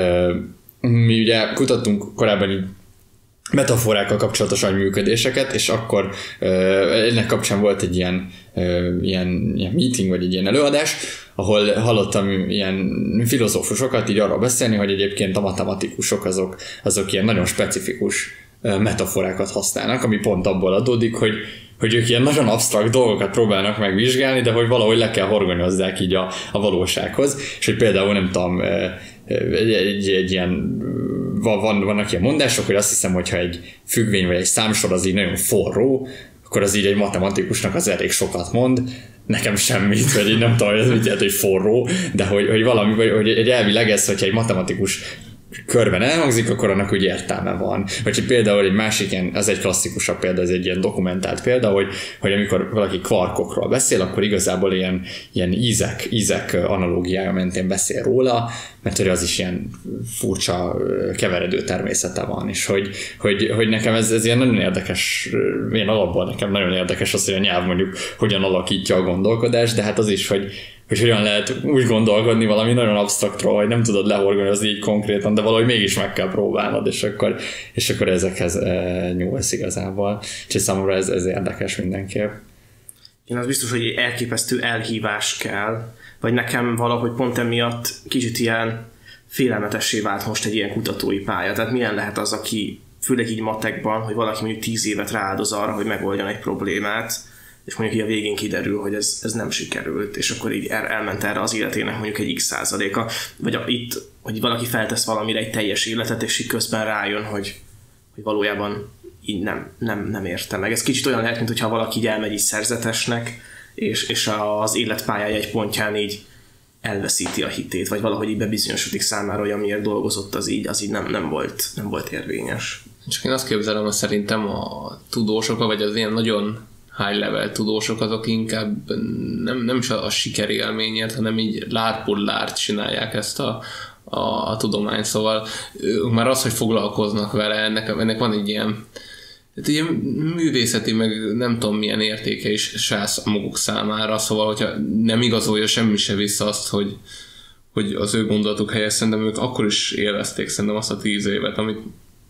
mi ugye kutattunk korábban így metaforákkal kapcsolatos agyműködéseket, és akkor uh, ennek kapcsán volt egy ilyen, uh, ilyen, ilyen meeting, vagy egy ilyen előadás, ahol hallottam ilyen filozófusokat így arról beszélni, hogy egyébként a matematikusok azok, azok ilyen nagyon specifikus uh, metaforákat használnak, ami pont abból adódik, hogy, hogy ők ilyen nagyon absztrakt dolgokat próbálnak megvizsgálni, de hogy valahogy le kell horgonyozzák így a, a valósághoz, és hogy például nem tudom, uh, egy, egy, egy ilyen Van, vannak ilyen mondások, hogy azt hiszem, hogyha egy függvény vagy egy számsor az így nagyon forró, akkor az így egy matematikusnak az elég sokat mond, nekem semmit, vagy így nem tudom, hogy ez mit jelent, hogy forró, de hogy, hogy valami, vagy, hogy egy elvileg ez, hogyha egy matematikus körben elhangzik, akkor annak úgy értelme van. Vagy hogy például egy másik, ilyen, az egy klasszikusabb példa, ez egy ilyen dokumentált példa, hogy, hogy amikor valaki kvarkokról beszél, akkor igazából ilyen, ilyen ízek, ízek analógiája mentén beszél róla, mert hogy az is ilyen furcsa, keveredő természete van, és hogy, hogy, hogy nekem ez, ez ilyen nagyon érdekes, ilyen alapban nekem nagyon érdekes az, hogy a nyelv mondjuk hogyan alakítja a gondolkodást, de hát az is, hogy hogy hogyan lehet úgy gondolkodni valami nagyon absztraktról, hogy nem tudod lehorgonyozni így konkrétan, de valahogy mégis meg kell próbálnod, és akkor, és akkor ezekhez e, nyúlsz igazából. És számomra ez, ez érdekes mindenképp. Én az biztos, hogy egy elképesztő elhívás kell, vagy nekem valahogy pont emiatt kicsit ilyen félelmetessé vált most egy ilyen kutatói pálya. Tehát milyen lehet az, aki főleg így matekban, hogy valaki mondjuk tíz évet rááldoz arra, hogy megoldjon egy problémát, és mondjuk így a végén kiderül, hogy ez, ez nem sikerült, és akkor így el, elment erre az életének mondjuk egy x százaléka, vagy a, itt, hogy valaki feltesz valamire egy teljes életet, és így közben rájön, hogy, hogy valójában így nem, nem, nem érte meg. Ez kicsit olyan lehet, mint hogyha valaki így elmegy így szerzetesnek, és, és az életpályája egy pontján így elveszíti a hitét, vagy valahogy így bebizonyosodik számára, hogy amiért dolgozott, az így, az így nem, nem, volt, nem volt érvényes. Csak én azt képzelem, hogy szerintem a tudósok, vagy az ilyen nagyon high level tudósok, azok inkább nem, nem is a, a sikerélményért, hanem így lárpul lárt csinálják ezt a, a, a tudományt, szóval már az, hogy foglalkoznak vele, ennek, ennek van egy ilyen, egy ilyen művészeti, meg nem tudom milyen értéke is sász maguk számára, szóval hogyha nem igazolja semmi se vissza azt, hogy, hogy az ő gondolatuk helyes, szerintem ők akkor is élvezték szerintem azt a tíz évet, amit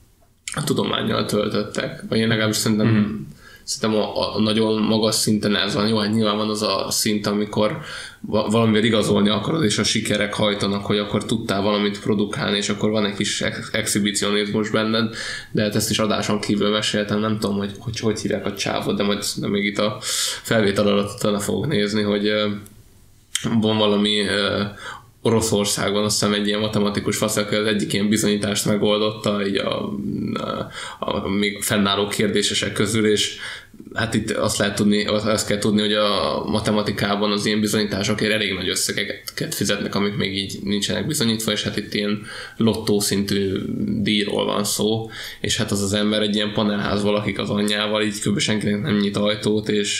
a tudománnyal töltöttek, vagy én legalábbis szerintem mm. Szerintem a, a nagyon magas szinten ez van. Jó, hát nyilván van az a szint, amikor valamivel igazolni akarod, és a sikerek hajtanak, hogy akkor tudtál valamit produkálni, és akkor van egy kis ex- exhibicionizmus benned, de hát ezt is adáson kívül meséltem, nem tudom, hogy hogy, hogy hívják a csávot, de majd de még itt a felvétel alatt utána fogok nézni, hogy van valami Oroszországban azt hiszem egy ilyen matematikus fasz, aki az egyik ilyen bizonyítást megoldotta így a, a, a még fennálló kérdésesek közül, és hát itt azt lehet tudni, azt kell tudni, hogy a matematikában az ilyen bizonyításokért elég nagy összegeket fizetnek, amik még így nincsenek bizonyítva, és hát itt ilyen lottó szintű díjról van szó, és hát az az ember egy ilyen panelházban lakik az anyjával, így kb. Senkinek nem nyit ajtót, és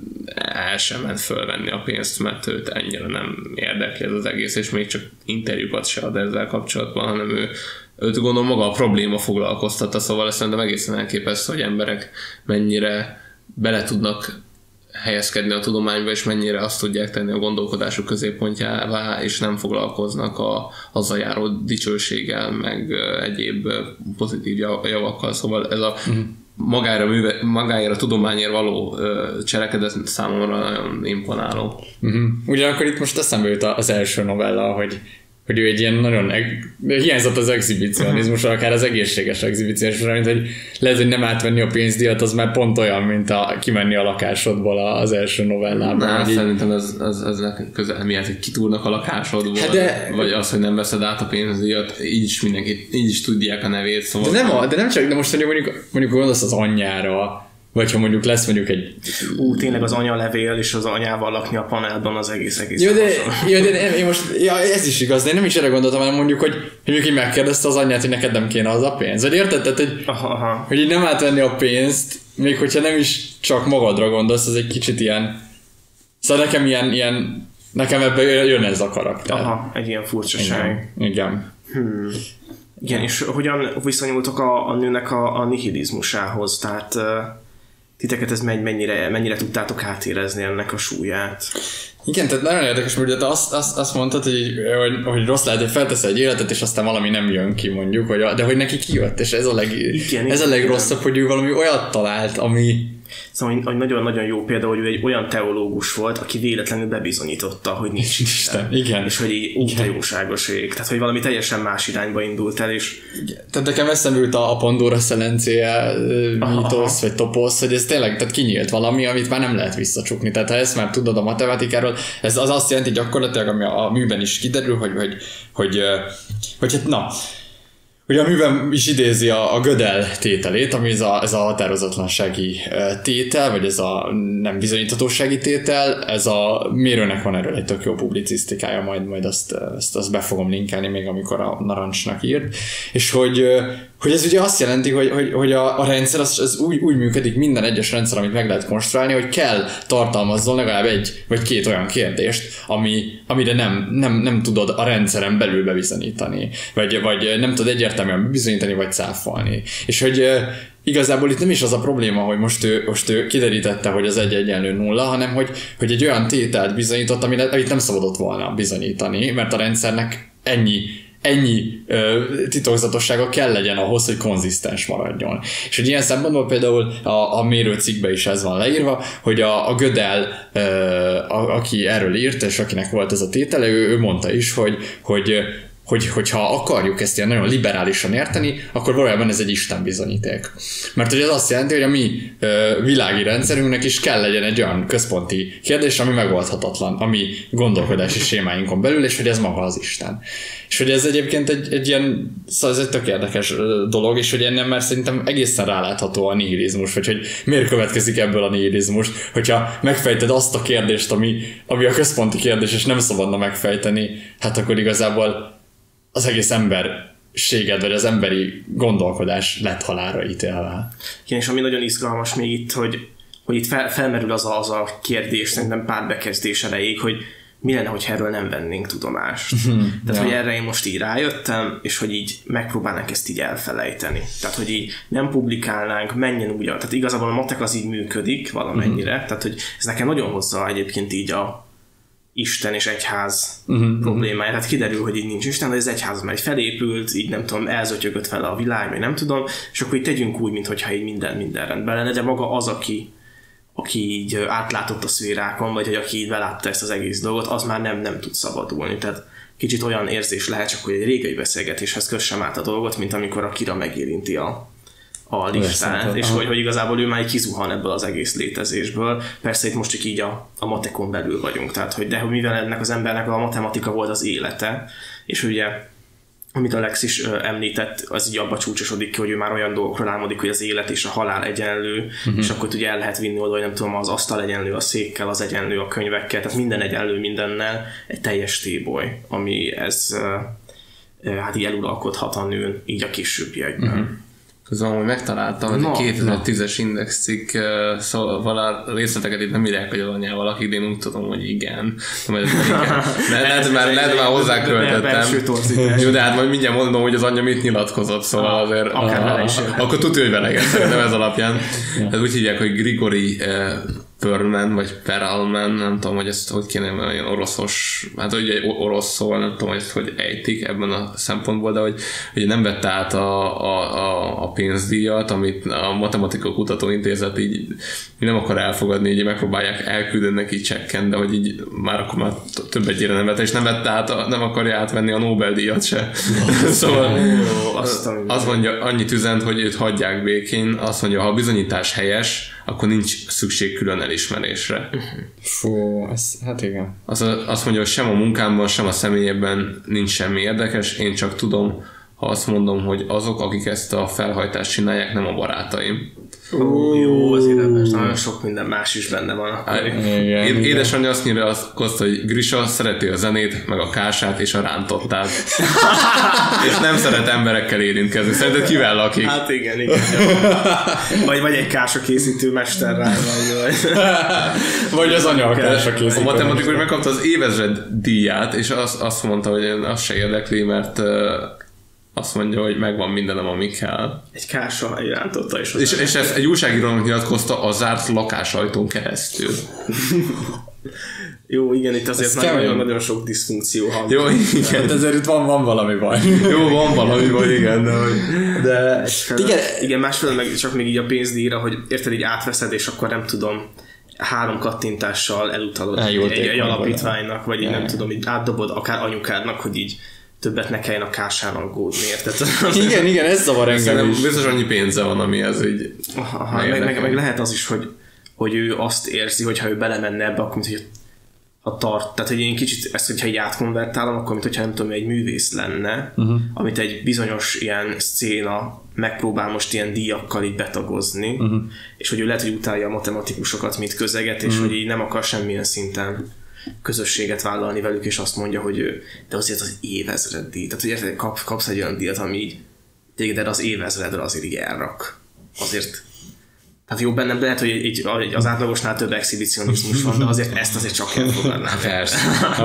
el sem ment fölvenni a pénzt, mert őt ennyire nem érdekli ez az egész, és még csak interjúkat se ad ezzel kapcsolatban, hanem ő őt gondolom maga a probléma foglalkoztatta, szóval ezt szerintem egészen elképesztő, hogy emberek mennyire bele tudnak helyezkedni a tudományba, és mennyire azt tudják tenni a gondolkodásuk középpontjává, és nem foglalkoznak a azzal járó dicsőséggel, meg egyéb pozitív javakkal. Szóval ez a uh-huh. magára, műve, magáért a tudományért való cselekedet számomra nagyon imponáló. Uh-huh. Ugyanakkor itt most eszembe jut az első novella, hogy hogy ő egy ilyen nagyon, hiányzott az exhibicionizmus, akár az egészséges exhibicionizmus, mint hogy lehet, hogy nem átvenni a pénzdíjat, az már pont olyan, mint a, kimenni a lakásodból az első novellában. Na, szerintem ez, ez, ez közel miért, hogy kitúrnak a lakásodból, hát de, vagy az, hogy nem veszed át a pénzdíjat, így is mindenki, így is tudják a nevét. Szóval de, nem a, de nem csak, de most mondjuk, mondjuk gondolsz az anyjára, vagy ha mondjuk lesz mondjuk egy... Ú, tényleg az anyalevél és az anyával lakni a panelban az egész egész. Jó, de, jó, de én most, ja, ez is igaz, de én nem is erre gondoltam, hanem mondjuk, hogy, hogy mondjuk így megkérdezte az anyját, hogy neked nem kéne az a pénz. Vagy érted? Tehát, hogy, aha, aha. hogy így nem átvenni a pénzt, még hogyha nem is csak magadra gondolsz, az egy kicsit ilyen... Szóval nekem ilyen, ilyen nekem ebben jön ez a karakter. Aha, egy ilyen furcsaság. Igen. Igen. Hmm. Igen, és hogyan viszonyultok a, a nőnek a, a nihilizmusához? Tehát... titeket ez mennyire, mennyire tudtátok átérezni ennek a súlyát? Igen, tehát nagyon érdekes, mert azt, azt, azt mondtad, hogy, hogy, hogy rossz lehet, hogy felteszel egy életet, és aztán valami nem jön ki, mondjuk, hogy a, de hogy neki kijött, és ez a, leg, igen, ez igen, a legrosszabb, igen. Hogy ő valami olyat talált, ami... Szóval hogy nagyon-nagyon jó példa, hogy ő egy olyan teológus volt, aki véletlenül bebizonyította, hogy nincs Isten. Igen. És hogy így ótajóságos ég. Tehát, hogy valami teljesen más irányba indult el, és... Igen. Tehát nekem eszembe jut a Pandora szelencéje mítosz, vagy toposz, hogy ez tényleg tehát kinyílt valami, amit már nem lehet visszacsukni. Tehát ha ezt már tudod a matematikáról, ez az azt jelenti gyakorlatilag, ami a műben is kiderül, hogy, hogy, hogy, hogy hát na, ugye a műben is idézi a, a Gödel tételét, ami ez a, ez a határozatlansági tétel, vagy ez a nem bizonyíthatósági tétel, ez a mérőnek van erről egy tök jó publicisztikája, majd, majd azt, azt, azt be fogom linkelni még, amikor a Narancsnak írt, és hogy, hogy ez ugye azt jelenti, hogy, hogy, hogy a, a rendszer az, az úgy, úgy működik, minden egyes rendszer, amit meg lehet konstruálni, hogy kell tartalmazzon legalább egy vagy két olyan kérdést, ami, amire nem, nem, nem tudod a rendszeren belül bebizonyítani, vagy, vagy nem tudod egyértelműen bizonyítani, vagy cáfolni. És hogy igazából itt nem is az a probléma, hogy most ő, most ő kiderítette, hogy az egy egyenlő nulla, hanem hogy, hogy egy olyan tételt bizonyított, amit nem szabadott volna bizonyítani, mert a rendszernek ennyi ennyi ö, titokzatossága kell legyen ahhoz, hogy konzisztens maradjon. És hogy ilyen szempontból például a, a mérőcikkben is ez van leírva, hogy a, a Gödel, ö, a, aki erről írt, és akinek volt ez a tétele, ő, ő mondta is, hogy, hogy hogy, hogyha akarjuk ezt ilyen nagyon liberálisan érteni, akkor valójában ez egy Isten bizonyíték. Mert hogy ez azt jelenti, hogy a mi ö, világi rendszerünknek is kell legyen egy olyan központi kérdés, ami megoldhatatlan, ami gondolkodási sémáinkon belül, és hogy ez maga az Isten. És hogy ez egyébként egy, egy ilyen, szóval ez egy tök érdekes dolog, és hogy ennek már szerintem egészen rálátható a nihilizmus, vagy hogy miért következik ebből a nihilizmus, hogyha megfejted azt a kérdést, ami, ami a központi kérdés, és nem szabadna megfejteni, hát akkor igazából az egész emberséged, vagy az emberi gondolkodás lett halálra ítélve. Igen, és ami nagyon izgalmas még itt, hogy, hogy itt fel, felmerül az a, az a kérdés, szerintem pár bekezdés elejéig, hogy mi lenne, hogyha erről nem vennénk tudomást. Tehát, ja. hogy erre én most így rájöttem, és hogy így megpróbálnánk ezt így elfelejteni. Tehát, hogy így nem publikálnánk, menjen úgy. Tehát igazából a matek az így működik valamennyire. Uh-huh. Tehát, hogy ez nekem nagyon hozza egyébként így a Isten és egyház uh-huh, problémája. Tehát kiderül, hogy így nincs Isten, de az egyház már felépült, így nem tudom, elzötyögött fel a világ, vagy nem tudom, és akkor így tegyünk úgy, mintha így minden, minden rendben lenne, de maga az, aki, aki így átlátott a szférákon, vagy hogy aki így belátta ezt az egész dolgot, az már nem, nem tud szabadulni. Tehát kicsit olyan érzés lehet, csak hogy egy régi beszélgetéshez kössem át a dolgot, mint amikor a Kira megérinti a a listát, és hogy, hogy igazából ő már kizuhan ebből az egész létezésből. Persze itt most csak így a, a matekon belül vagyunk, tehát hogy de hogy mivel ennek az embernek a matematika volt az élete, és ugye amit Alex is ö, említett, az így abba csúcsosodik ki, hogy ő már olyan dolgokról álmodik, hogy az élet és a halál egyenlő, uh-huh. és akkor ugye el lehet vinni oda, hogy nem tudom, az asztal egyenlő a székkel, az egyenlő a könyvekkel, tehát minden egyenlő mindennel, egy teljes téboly, ami ez ö, ö, hát így eluralkodhat a nőn, így a későbbiekben. Uh-huh. Közben, hogy megtaláltam, hogy a kétezer-tízes index cikk, szóval a részleteket itt nem írják, hogy az anyával, akik én úgy tudom, hogy igen. Lehet már, lehet már hozzáköltöttem. Jó, de hát majd mindjárt mondom, hogy az anyja mit nyilatkozott, szóval azért akkor tudja, hogy veleget, szerintem ez alapján. Ez úgy hívják, hogy Grigori Perlman, vagy Peralman, nem tudom, hogy ezt hogy kéne olyan oroszos, hát ugye egy orosz szól, nem tudom, hogy ezt hogy ejtik ebben a szempontból, de hogy, hogy nem vette át a, a, a pénzdíjat, amit a Matematika Kutatóintézet így nem akar elfogadni, így megpróbálják elküldeni neki csekken, de hogy így már akkor már több egyére nem vette, és nem vette át, a, nem akarja átvenni a Nobel-díjat se. Szóval azt, azt mondja, annyit üzent, hogy őt hagyják békén, azt mondja, ha a bizonyítás helyes, akkor nincs szükség külön elismerésre. Fú, ez, hát igen. Az, azt mondja, hogy sem a munkámban, sem a személyében nincs semmi érdekes, én csak tudom, ha azt mondom, hogy azok, akik ezt a felhajtást csinálják, nem a barátaim. Ó, jó, azért ebben nagyon sok minden más is benne van. Igen, édesanyja azt nyírja azt, hogy Grisa szereti a zenét, meg a kását és a rántottát. És nem szeret emberekkel érintkezni. Szerinted kivel lakik? Hát igen, igen. Vagy, vagy egy kása készítő mesterrel vagy. Vagy az anya a kása készítő. A matematikus megkapta az évezred díját, és azt, azt mondta, hogy az se érdekli, mert azt mondja, hogy megvan mindenem, ami kell. Egy kása irántotta is. És, és ezt egy újságírónak nyilatkozta a zárt lakásajtón keresztül. Jó, igen, itt azért nagyon-nagyon sok diszfunkció hang. Jó, igen. Hát ezért itt van, van valami baj. Jó, van valami baj, igen, de... de igen, igen, másfél meg csak még így a pénzdíjra, hogy érted, így átveszed, és akkor nem tudom, három kattintással elutalod egy, egy alapítványnak, vagy így nem tudom, így átdobod akár anyukádnak, hogy így többet ne kelljen a kásán aggódni, érted? Igen, igen, ez zavar engem is. Biztos annyi pénze van, ami ez így... Aha, meg, meg, meg lehet az is, hogy, hogy ő azt érzi, hogy ha ő belemenne ebbe, akkor mint hogy a tart, tehát hogy én kicsit ezt, hogyha így átkonvertálom, akkor mint hogyha nem tudom, egy művész lenne, uh-huh. amit egy bizonyos ilyen szcéna megpróbál most ilyen díjakkal így betagozni, uh-huh. és hogy ő lehet, hogy utálja a matematikusokat, mint közeget, és uh-huh. hogy így nem akar semmilyen szinten közösséget vállalni velük, és azt mondja, hogy ő, de azért az évezred díj. Tehát, hogy kap, kapsz egy olyan díjat, ami így téged az évezredre azért így elrak. Azért, tehát jó bennem lehet, hogy egy, egy, az átlagosnál több exhibicionizmus van, de azért ezt azért csak elfogadnám. Persze.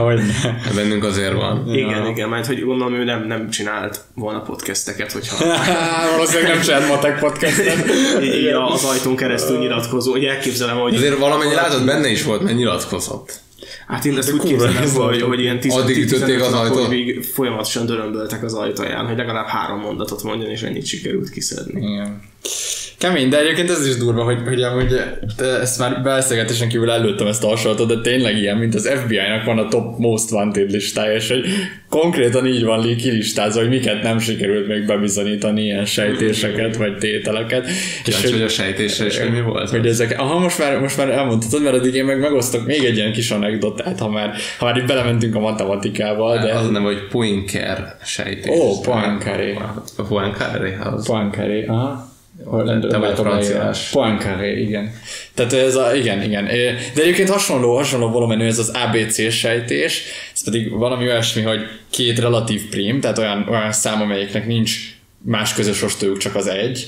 Bennünk azért van. Igen, ja. igen, mert hogy gondolom, ő nem, nem csinált volna podcasteket, hogyha... Valószínűleg nem csinált matek podcastet. Így az ajtón keresztül nyilatkozó, hogy elképzelem, hogy... Azért valamennyi látod, benne is volt, mert nyilatkozott. Hát én ezt úgy képzelem, hogy, hogy ilyen tizenöt az ajtót, még folyamatosan dörömböltek az ajtaján, hogy legalább három mondatot mondjon, és ennyit sikerült kiszedni. Igen. Kemény, de egyébként ez is durva, hogy, hogy amúgy ezt már beszélgetésen kívül előttem ezt a hasonlatot, de tényleg ilyen, mint az ef bé i-nak van a top most wanted listája, és hogy konkrétan így van kilistázva, hogy miket nem sikerült még bebizonyítani, ilyen sejtéseket, vagy tételeket. És hogy a sejtésre is mi volt? Hogy ezek, aha, most már, most már elmondhatod, mert addig én meg megosztok még egy ilyen kis anekdotát, ha már, ha már itt belementünk a matematikával. De... Az nem, hogy Poincare sejtés. Ó, Poincaré. Poincaré, az. Poincaré, aha. Te vagy franciás. Poincaré, igen. Tehát ez a, igen, igen. De egyébként hasonló, hasonló volumenű ez az á bé cé sejtés, ez pedig valami olyasmi, hogy két relatív prím, tehát olyan, olyan szám, amelyeknek nincs más közös osztójuk, csak az egy,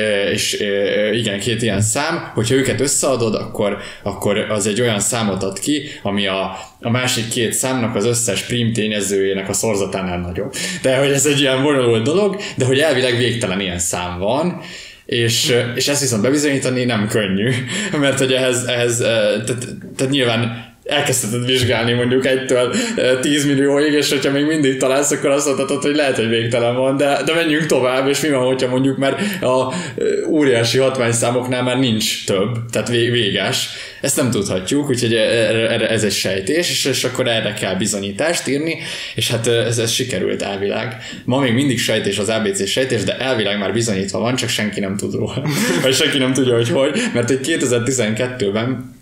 és igen, két ilyen szám, hogyha őket összeadod, akkor, akkor az egy olyan számot ad ki, ami a, a másik két számnak az összes prím tényezőjének a szorzatánál nagyobb. De hogy ez egy ilyen bonyolult dolog, de hogy elvileg végtelen ilyen szám van, és, és ezt viszont bebizonyítani nem könnyű, mert hogy ehhez, ehhez tehát, tehát nyilván elkezdheted vizsgálni mondjuk egytől tíz millióig, és hogyha még mindig találsz, akkor azt mondhatod, hogy lehet, hogy végtelen van, de, de menjünk tovább, és mi van, hogyha mondjuk már a óriási hatványszámoknál már nincs több, tehát véges. Ezt nem tudhatjuk, úgyhogy ez egy sejtés, és, és akkor erre kell bizonyítást írni, és hát ez, ez sikerült elvileg. Ma még mindig sejtés az á bé cé sejtés, de elvileg már bizonyítva van, csak senki nem tud róla. Vagy senki nem tudja, hogy hogy, mert egy kétezer-tizenkettőben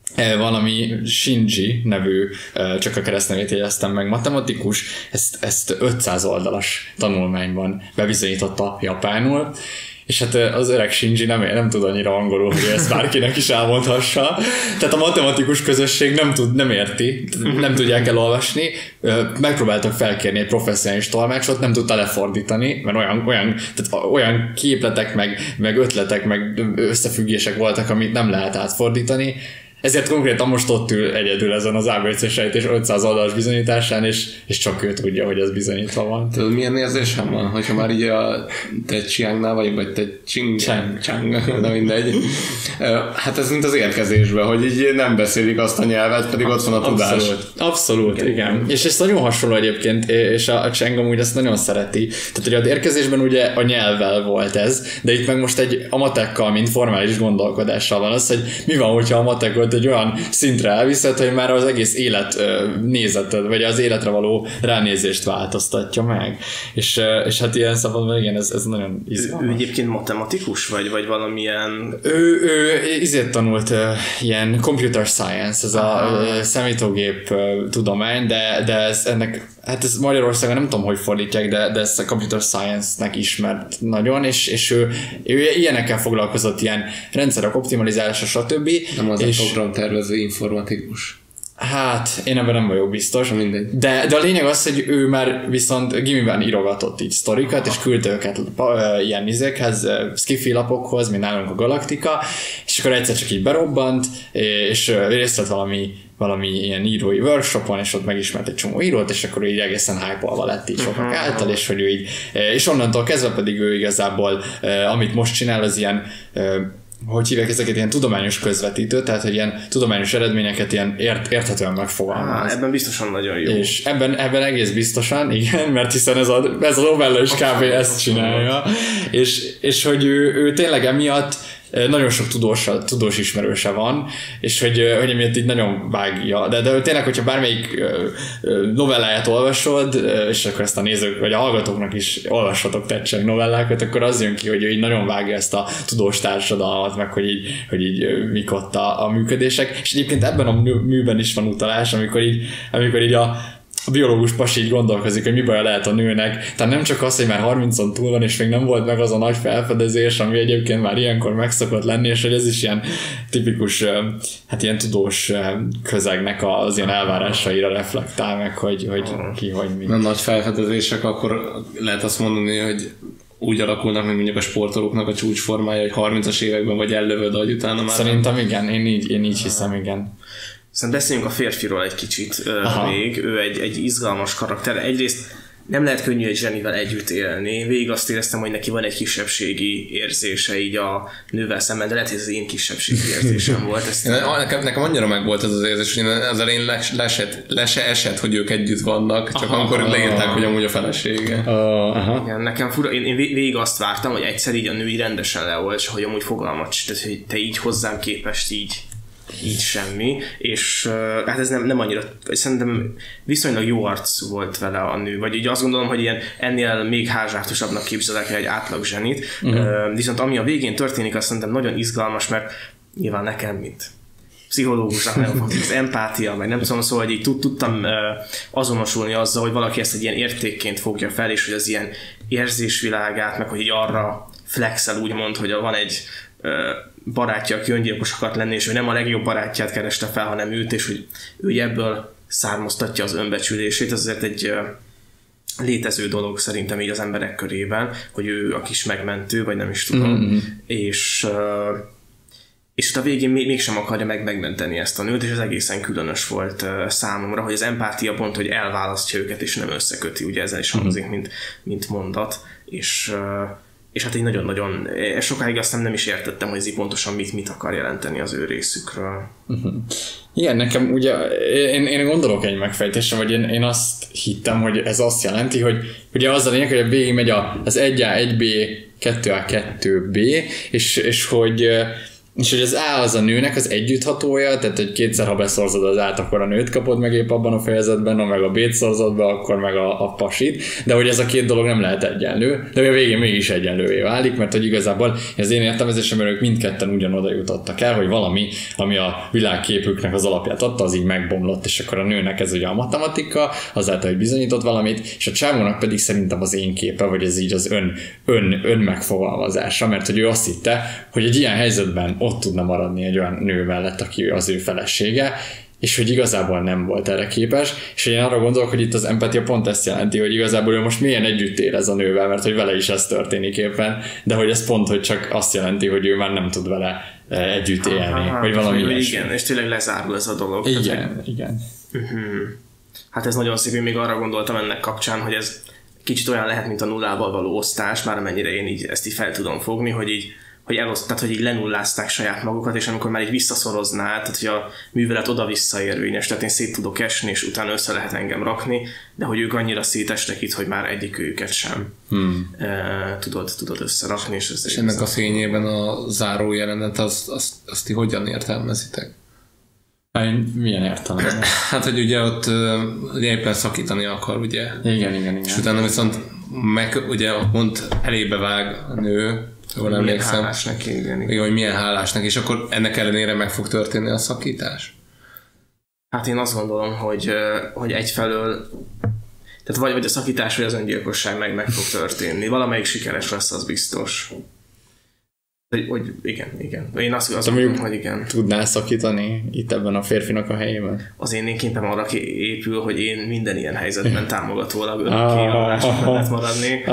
valami Shinji nevű, csak a keresztnevét jegyeztem meg, matematikus, ezt, ezt ötszáz oldalas tanulmányban bebizonyította japánul, és hát az öreg Shinji nem, nem tud annyira angolul, hogy ezt bárkinek is elmondhassa. Tehát a matematikus közösség nem tud, nem érti, nem tudják elolvasni. Megpróbáltak felkérni egy professzionális tolmácsot, nem tudta lefordítani, mert olyan, olyan, tehát olyan képletek, meg, meg ötletek, meg összefüggések voltak, amit nem lehet átfordítani. ezért konkrétan most ott ül egyedül ezen az á bé cé sejtés ötszáz oldalas bizonyításán, és, és csak ő tudja, hogy ez bizonyítva van. Tudod, milyen érzésem van, hogyha már így a te Chiangnál vagy, vagy te Ching, Chang. Chang, de mindegy. Hát ez mint az érkezésben, hogy így nem beszélik azt a nyelvet, pedig ott van a tudás. Abszolút, abszolút igen. igen. És ez nagyon hasonló egyébként, és a, a Chang amúgy ezt nagyon szereti. Tehát ugye az érkezésben ugye a nyelvvel volt ez, de itt meg most egy a matekkal, mint formális gondolkodással van az, hogy mi van, hogyha a matekot egy olyan szintre elviszed, hogy már az egész élet nézeted, vagy az életre való ránézést változtatja meg. És, és hát ilyen szabadban igen, ez, ez nagyon izgalmas. Ő, ő egyébként matematikus, vagy, vagy valamilyen... Ő, ő izért tanult uh, ilyen computer science, ez a uh, számítógép uh, tudomány, de, de ez ennek, hát ez Magyarországon nem tudom, hogy fordítják, de, de ez a computer science-nek ismert nagyon, és, és ő, ő ilyenekkel foglalkozott, ilyen rendszerek optimalizálása, stb. Nem az és, a programtervező informatikus. Hát, én ebben nem vagyok biztos. De, de a lényeg az, hogy ő már viszont gimiben írogatott így sztorikat, és küldte őket ilyen izékhez, skifi lapokhoz, mint nálunk a Galaktika, és akkor egyszer csak így berobbant, és részt vett valami, valami ilyen írói workshopon, és ott megismert egy csomó írót, és akkor így egészen hype-olva lett így sokak uh-huh. által, és hogy ő így, és onnantól kezdve pedig ő igazából, amit most csinál, az ilyen hogy hívják ezeket, ilyen tudományos közvetítő, tehát hogy ilyen tudományos eredményeket ilyen ért, érthetően megfogalmaz. Ebben biztosan nagyon jó. És ebben, ebben egész biztosan, igen, mert hiszen ez a, ez a novella is kb. Ezt csinálja. És, és hogy ő, ő tényleg emiatt nagyon sok tudós, tudós ismerőse van, és hogy, hogy emiatt így nagyon vágja. De, de tényleg, hogyha bármelyik novelláját olvasod, és akkor ezt a nézők, vagy a hallgatóknak is olvashatok Tettseng novellákat, akkor az jön ki, hogy ő így nagyon vágja ezt a tudós társadalmat, meg hogy így, hogy így mik ott a, a működések. És egyébként ebben a műben is van utalás, amikor így, amikor így a a biológus pasi így gondolkozik, hogy mi baj lehet a nőnek. Tehát nem csak az, hogy már harmincon túl van, és még nem volt meg az a nagy felfedezés, ami egyébként már ilyenkor megszokott lenni, és hogy ez is ilyen tipikus, hát ilyen tudós közegnek az ilyen elvárásaira reflektál meg, hogy, hogy ki, hogy mi. Nem nagy felfedezések, akkor lehet azt mondani, hogy úgy alakulnak, mint mondjuk a sportolóknak a csúcsformája, hogy harmincas években vagy ellövöd, hogy utána már... Szerintem igen, én így, én így hiszem, igen. Szerintem beszéljünk a férfiról egy kicsit uh, még. Ő egy, egy izgalmas karakter. Egyrészt nem lehet könnyű egy zsenivel együtt élni. Végig azt éreztem, hogy neki van egy kisebbségi érzése így a nővel szemben, de lehet, hogy ez az én kisebbségi érzésem volt. Ezt nekem, nekem annyira meg volt ez az érzés, hogy az elején le, le, le se esett, hogy ők együtt vannak, csak aha, amikor leírták, hogy amúgy a felesége. Uh, aha. Igen, nekem fura, én, én végig azt vártam, hogy egyszer így a nő így rendesen leolt, és hogy amúgy fogalmat, tehát hogy te így hozzám képest így így semmi, és uh, hát ez nem, nem annyira, szerintem viszonylag jó arc volt vele a nő, vagy így azt gondolom, hogy ilyen ennél még házsártosabbnak képzelek el egy átlag zsenit, uh-huh. uh, viszont ami a végén történik, azt szerintem nagyon izgalmas, mert nyilván nekem, mint pszichológusnak nagyon fontos az empátia, meg nem tudom, szóval, hogy így tud, tudtam uh, azonosulni azzal, hogy valaki ezt egy ilyen értékként fogja fel, és hogy az ilyen érzésvilágát, meg hogy így arra flexel úgymond, hogy van egy uh, barátja, aki öngyilkos akart lenni, és ő nem a legjobb barátját kereste fel, hanem őt, és hogy ő ebből származtatja az önbecsülését. Ez azért egy uh, létező dolog szerintem így az emberek körében, hogy ő a kis megmentő, vagy nem is tudom. Mm-hmm. És, uh, és a végén még, mégsem akarja meg megmenteni ezt a nőt, és ez egészen különös volt uh, számomra, hogy az empátia pont, hogy elválasztja őket, és nem összeköti, ugye ezzel is hangzik, mm-hmm. mint, mint mondat. És uh, És hát így nagyon-nagyon, sokáig aztán nem is értettem, hogy ez pontosan mit, mit akar jelenteni az ő részükről. Uh-huh. Igen, nekem ugye, én, én gondolok egy megfejtésre, vagy én, én azt hittem, hogy ez azt jelenti, hogy ugye az a lényeg, hogy a végig megy az egy á, egy bé, kettő á, kettő bé, és, és hogy és hogy az A az a nőnek az együtthatója, tehát hogy kétszer, ha beszorzod az A-t, akkor a nőt kapod meg épp abban a fejezetben, ha meg a B-t szorzod be, akkor meg a, a pasit, de hogy ez a két dolog nem lehet egyenlő, de a végén mégis egyenlővé válik, mert hogy igazából az én értelmezésemben ők mindketten ugyanoda jutottak el, hogy valami, ami a világképüknek az alapját adta, az így megbomlott, és akkor a nőnek ez ugye a matematika, azáltal, hogy bizonyított valamit, és a csávónak pedig szerintem az én képe, vagy ez így az ön, ön, ön megfogalmazása, mert hogy ő azt hitte, hogy egy ilyen helyzetben ott tudna maradni egy olyan nő mellett, aki az ő felesége, és hogy igazából nem volt erre képes, és én arra gondolok, hogy itt az empatia pont ezt jelenti, hogy igazából ő most milyen együtt érez a nővel, mert hogy vele is ez történik éppen, de hogy ez pont, hogy csak azt jelenti, hogy ő már nem tud vele együtt élni, Aha, vagy valami hogy ilyesmi. igen, és tényleg lezárul ez a dolog. Igen, Tehát, igen. uh-huh. Hát ez nagyon szép, én még arra gondoltam ennek kapcsán, hogy ez kicsit olyan lehet, mint a nullával való osztás, már amennyire én így ezt így fel tudom fogni, hogy így hogy eloszt, tehát hogy így lenullázták saját magukat, és amikor már így visszaszorozná, tehát hogy a művelet oda-vissza érvényes, tehát én szét tudok esni, és utána össze lehet engem rakni, de hogy ők annyira szétestek itt, hogy már egyik őket sem hmm. e, tudod, tudod összerakni. És, és ennek a fényében a záró jelenet, azt, azt, azt ti hogyan értelmezitek? Milyen értelemben? Hát, hogy ugye ott ugye éppen szakítani akar, ugye? Igen, igen, igen. És utána viszont meg, ugye pont elébe vág a nő, jól emlékszem. Milyen hálás neki, igen, igen. Igen, hogy milyen hálás neki, és akkor ennek ellenére meg fog történni a szakítás? Hát én azt gondolom, hogy, hogy egyfelől tehát vagy, vagy a szakítás, vagy az öngyilkosság meg, meg fog történni. Valamelyik sikeres lesz, az biztos. Hogy, hogy igen, igen. Én azt, azt mondom, hogy igen. Tudnál szakítani itt ebben a férfinak a helyében? Az én képem arra épül, hogy én minden ilyen helyzetben támogatólag örökké alásnak lehet maradni.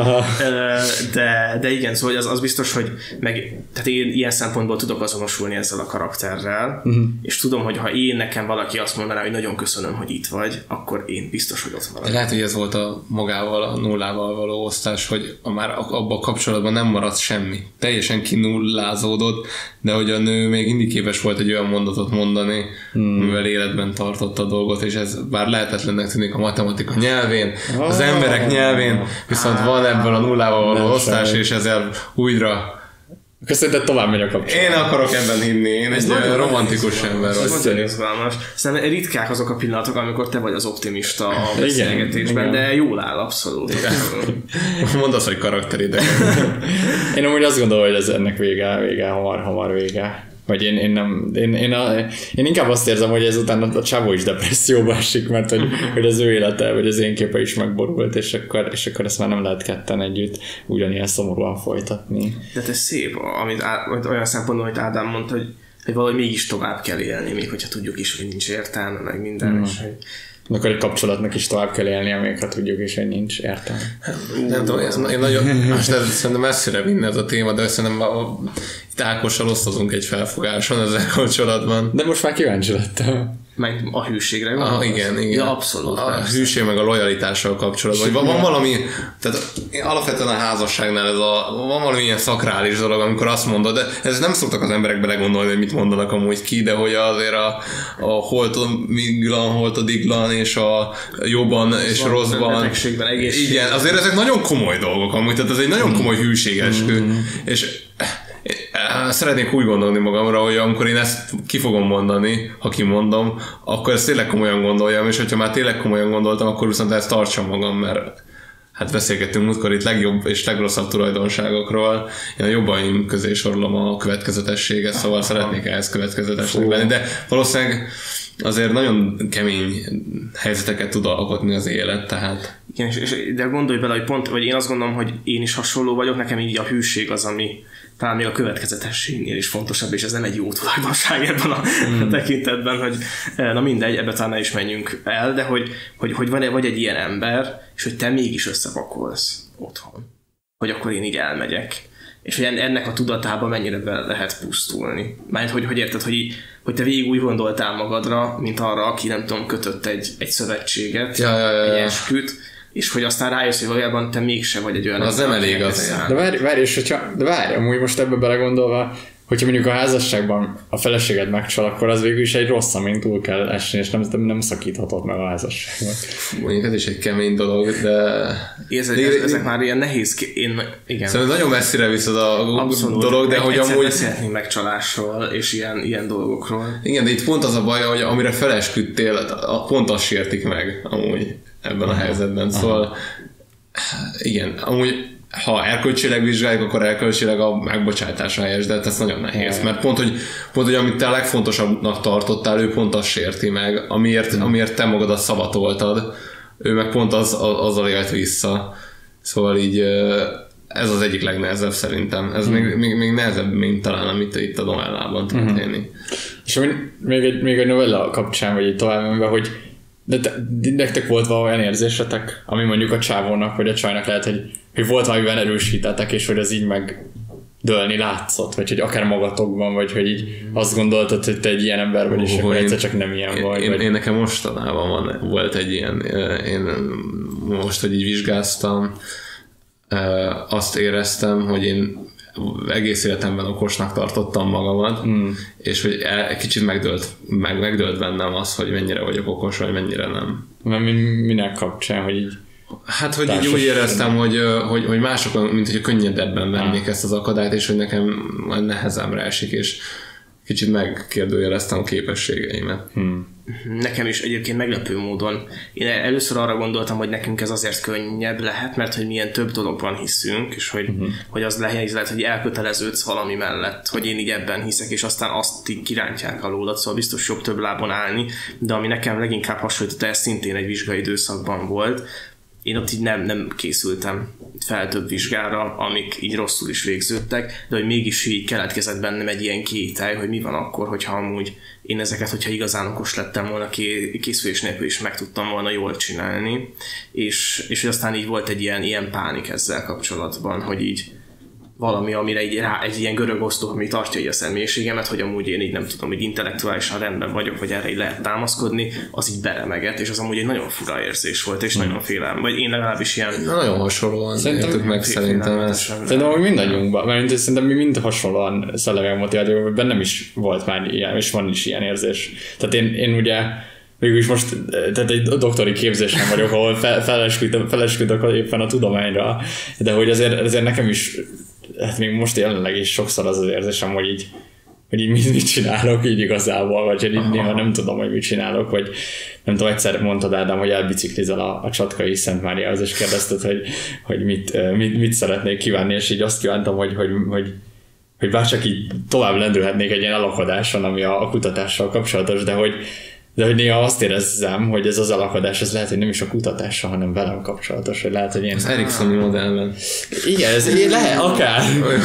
De, de igen, szóval az, az biztos, hogy meg, tehát én ilyen szempontból tudok azonosulni ezzel a karakterrel, uh-huh. és tudom, hogy ha én nekem valaki azt mondaná, hogy nagyon köszönöm, hogy itt vagy, akkor én biztos, hogy ott maradok. Lehet, hogy ez volt a magával, a nullával való osztás, hogy a már abban a kapcsolatban nem maradt semmi. Teljesen kinullázódott, de hogy a nő még mindig képes volt egy olyan mondatot mondani, hmm. mivel életben tartotta a dolgot, és ez bár lehetetlennek tűnik a matematika nyelvén, az emberek nyelvén, viszont van ebből a nullával való osztás, és ezzel újra Köszönöm, tovább megy a kapcsolat. Én akarok ebben hinni, én egy nagyon romantikus ember vagy. Ez nagyon izgalmas. Szerintem ritkák azok a pillanatok, amikor te vagy az optimista a beszélgetésben, de jól áll, abszolút. Mondd azt, hogy karakteridegen. Én amúgy azt gondolom, hogy ez ennek vége, vége, hamar, hamar vége. Vagy én, én nem, én, én, a, én inkább azt érzem, hogy ezután a, a csávó is depresszióba esik, mert hogy, hogy az ő élete, vagy az én képe is megborult, és akkor, és akkor ezt már nem lehet ketten együtt ugyanilyen szomorúan folytatni. De ez szép, amit á, olyan szempontból, hogy Ádám mondta, hogy, hogy valahogy mégis tovább kell élni, még hogyha tudjuk is, hogy nincs értelme, meg minden, mm. és hogy akkor egy kapcsolatnak is tovább kell élnie, még ha tudjuk is, hogy nincs értelme. Nem tudom, én nagyon, most ez szerintem messzire vinne ez a téma, de szerintem a, itt Ákossal osztozunk egy felfogáson ezzel kapcsolatban. De most már kíváncsi lettem. Meg a hűségre gondolsz? Ah, igen, igen. Ja, abszolút. A persze. Hűség meg a lojalitással kapcsolatban. Van, van valami, tehát alapvetően a házasságnál ez a, van valami ilyen szakrális dolog, amikor azt mondod, de ez nem szoktak az emberek belegondolni, hogy mit mondanak amúgy ki, de hogy azért a, a holtodiglan, holtodiglan, és a jobban és van, rosszban. Betegségben, egészségben. Igen, azért ezek nagyon komoly dolgok amúgy, tehát ez egy nagyon komoly hűségeskü. Mm. És szeretnék úgy gondolni magamra, hogy amikor én ezt ki fogom mondani, ha kimondom, akkor ezt tényleg komolyan gondoljam, és hogyha már tényleg komolyan gondoltam, akkor viszont ezt tartsam magam, mert hát beszélgettünk múltkor itt legjobb és legrosszabb tulajdonságokról. Én a jobbaim közé sorolom a következetességet, szóval szeretnék ehhez következetesnek lenni, de valószínűleg azért nagyon kemény helyzeteket tud alkotni az élet, tehát... Igen, és, és, de gondolj bele, hogy pont, vagy én azt gondolom, hogy én is hasonló vagyok, nekem így a hűség az, ami talán még a következetességnél is fontosabb, és ez nem egy jó tulajdonság ebben a mm. tekintetben, hogy na mindegy, ebbe talán ne is menjünk el, de hogy, hogy, hogy van, vagy egy ilyen ember, és hogy te mégis összepakolsz otthon. Hogy akkor én így elmegyek. És hogy ennek a tudatában mennyire be lehet pusztulni. Mert hogy, hogy érted, hogy, így, hogy te végig úgy gondoltál magadra, mint arra, aki nem tudom, kötött egy, egy szövetséget, ja, ja, ja, ja. egy esküt, és hogy aztán rájössz, hogy valójában te mégse vagy egy olyan... Az nem elég az. De várj, várj, és hogyha, de várj, amúgy most ebbe belegondolva, hogyha mondjuk a házasságban a feleséged megcsal, akkor az végül is egy rossz, amin túl kell esni, és nem, nem szakíthatod meg a házasságot. Mondjuk ez is egy kemény dolog, de... Ez, ez, ez, ezek már ilyen nehéz... Én, igen. Szerintem nagyon messzire viszed a abszolút. dolog, de hogy egyszer amúgy... beszélhetnénk megcsalásról, és ilyen, ilyen dolgokról. Igen, de itt pont az a baj, hogy amire felesküdtél, pont azt sértik meg amúgy ebben a helyzetben. Szóval igen, amúgy ha erkölcsileg vizsgáljuk, akkor erkölcsileg a megbocsátás a helyes, de hát ez nagyon nehéz, mert pont, hogy, pont, hogy amit te a legfontosabbnak tartottál, ő pont azt sérti meg, amiért, amiért te magadat szavatoltad, ő meg pont az, az, azzal élt vissza. Szóval így ez az egyik legnehezebb szerintem. Ez hmm. még, még, még nehezebb, mint talán amit itt a novellában történik. Hmm. És még egy, még egy novella kapcsán, vagy egy tovább, hogy de, de, de nektek volt valami érzésetek, ami mondjuk a csávónak, vagy a csajnak lehet, hogy, hogy volt valamiben erősítettek, és hogy az így meg dőlni látszott, vagy hogy akár magatokban, vagy hogy így azt gondoltad, hogy te egy ilyen ember vagy, és akkor egyszer csak nem ilyen vagy. Én, vagy. én nekem mostanában van, volt egy ilyen, én most, hogy így vizsgáztam, azt éreztem, hogy én egész életemben okosnak tartottam magamat, mm. és hogy el, kicsit megdőlt, meg, megdőlt bennem az, hogy mennyire vagyok okos, vagy mennyire nem. Mert minek kapcsán, hogy így hát, hogy így úgy éreztem, hogy, hogy, hogy másokon, mint hogy könnyedebben vennék ezt az akadályt, és hogy nekem majd nehezemre esik, és kicsit megkérdőjeleztem a képességeimet. Hmm. Nekem is egyébként meglepő módon. Én először arra gondoltam, hogy nekünk ez azért könnyebb lehet, mert hogy milyen több dologban hiszünk, és hogy, uh-huh. hogy az lehet, lehet, hogy elköteleződsz valami mellett, hogy én így ebben hiszek, és aztán azt így kirántják alólad, szóval biztos jobb több lábon állni, de ami nekem leginkább hasonlított, ez szintén egy vizsgai időszakban volt. Én ott így nem, nem készültem fel több vizsgára, amik így rosszul is végződtek, de hogy mégis így keletkezett bennem egy ilyen kételj, hogy mi van akkor, hogyha amúgy én ezeket, hogyha igazán okos lettem volna, készülés nélkül is meg tudtam volna jól csinálni, és, és hogy aztán így volt egy ilyen, ilyen pánik ezzel kapcsolatban, hogy így valami, amire így rá, egy ilyen görög osztó, ami tartja így a személyiségemet, hogy amúgy én így nem tudom, hogy intellektuálisan rendben vagyok, vagy erre így lehet támaszkodni, az így beremeget, és az amúgy egy nagyon fura érzés volt, és hmm. nagyon félelem. Vagy én legalábbis ilyen... Nagyon hasonlóan értük meg szerintem ezt. Szerintem, hogy mindannyiunkban, mert szerintem mi mind hasonlóan szellemek motiváltuk, bennem is volt már ilyen, és van is ilyen érzés. Tehát én, én ugye végülis most, tehát egy doktori képzésen vagyok, ahol fel, felesküdök éppen a tudományra, de hogy azért, azért nekem is, hát még most jelenleg is sokszor az az érzésem, hogy így, hogy így mit, mit csinálok így igazából, vagy hogy így néha nem tudom, hogy mit csinálok, vagy nem tudom, egyszer mondtad Ádám, hogy elbiciklizel a, a Csatkai Szent Máriához, és kérdezted, hogy, hogy mit, mit, mit szeretnék kívánni, és így azt kívántam, hogy, hogy, hogy hogy bárcsak így tovább lendülhetnék egy ilyen elakadáson, ami a, a kutatással kapcsolatos, de hogy De hogy néha azt érezzem, hogy ez az elakadás, ez lehet, hogy nem is a kutatással, hanem velem kapcsolatos, hogy lehet, hogy ilyen... Az Eriksoni modellben. Igen, ez lehet, akár.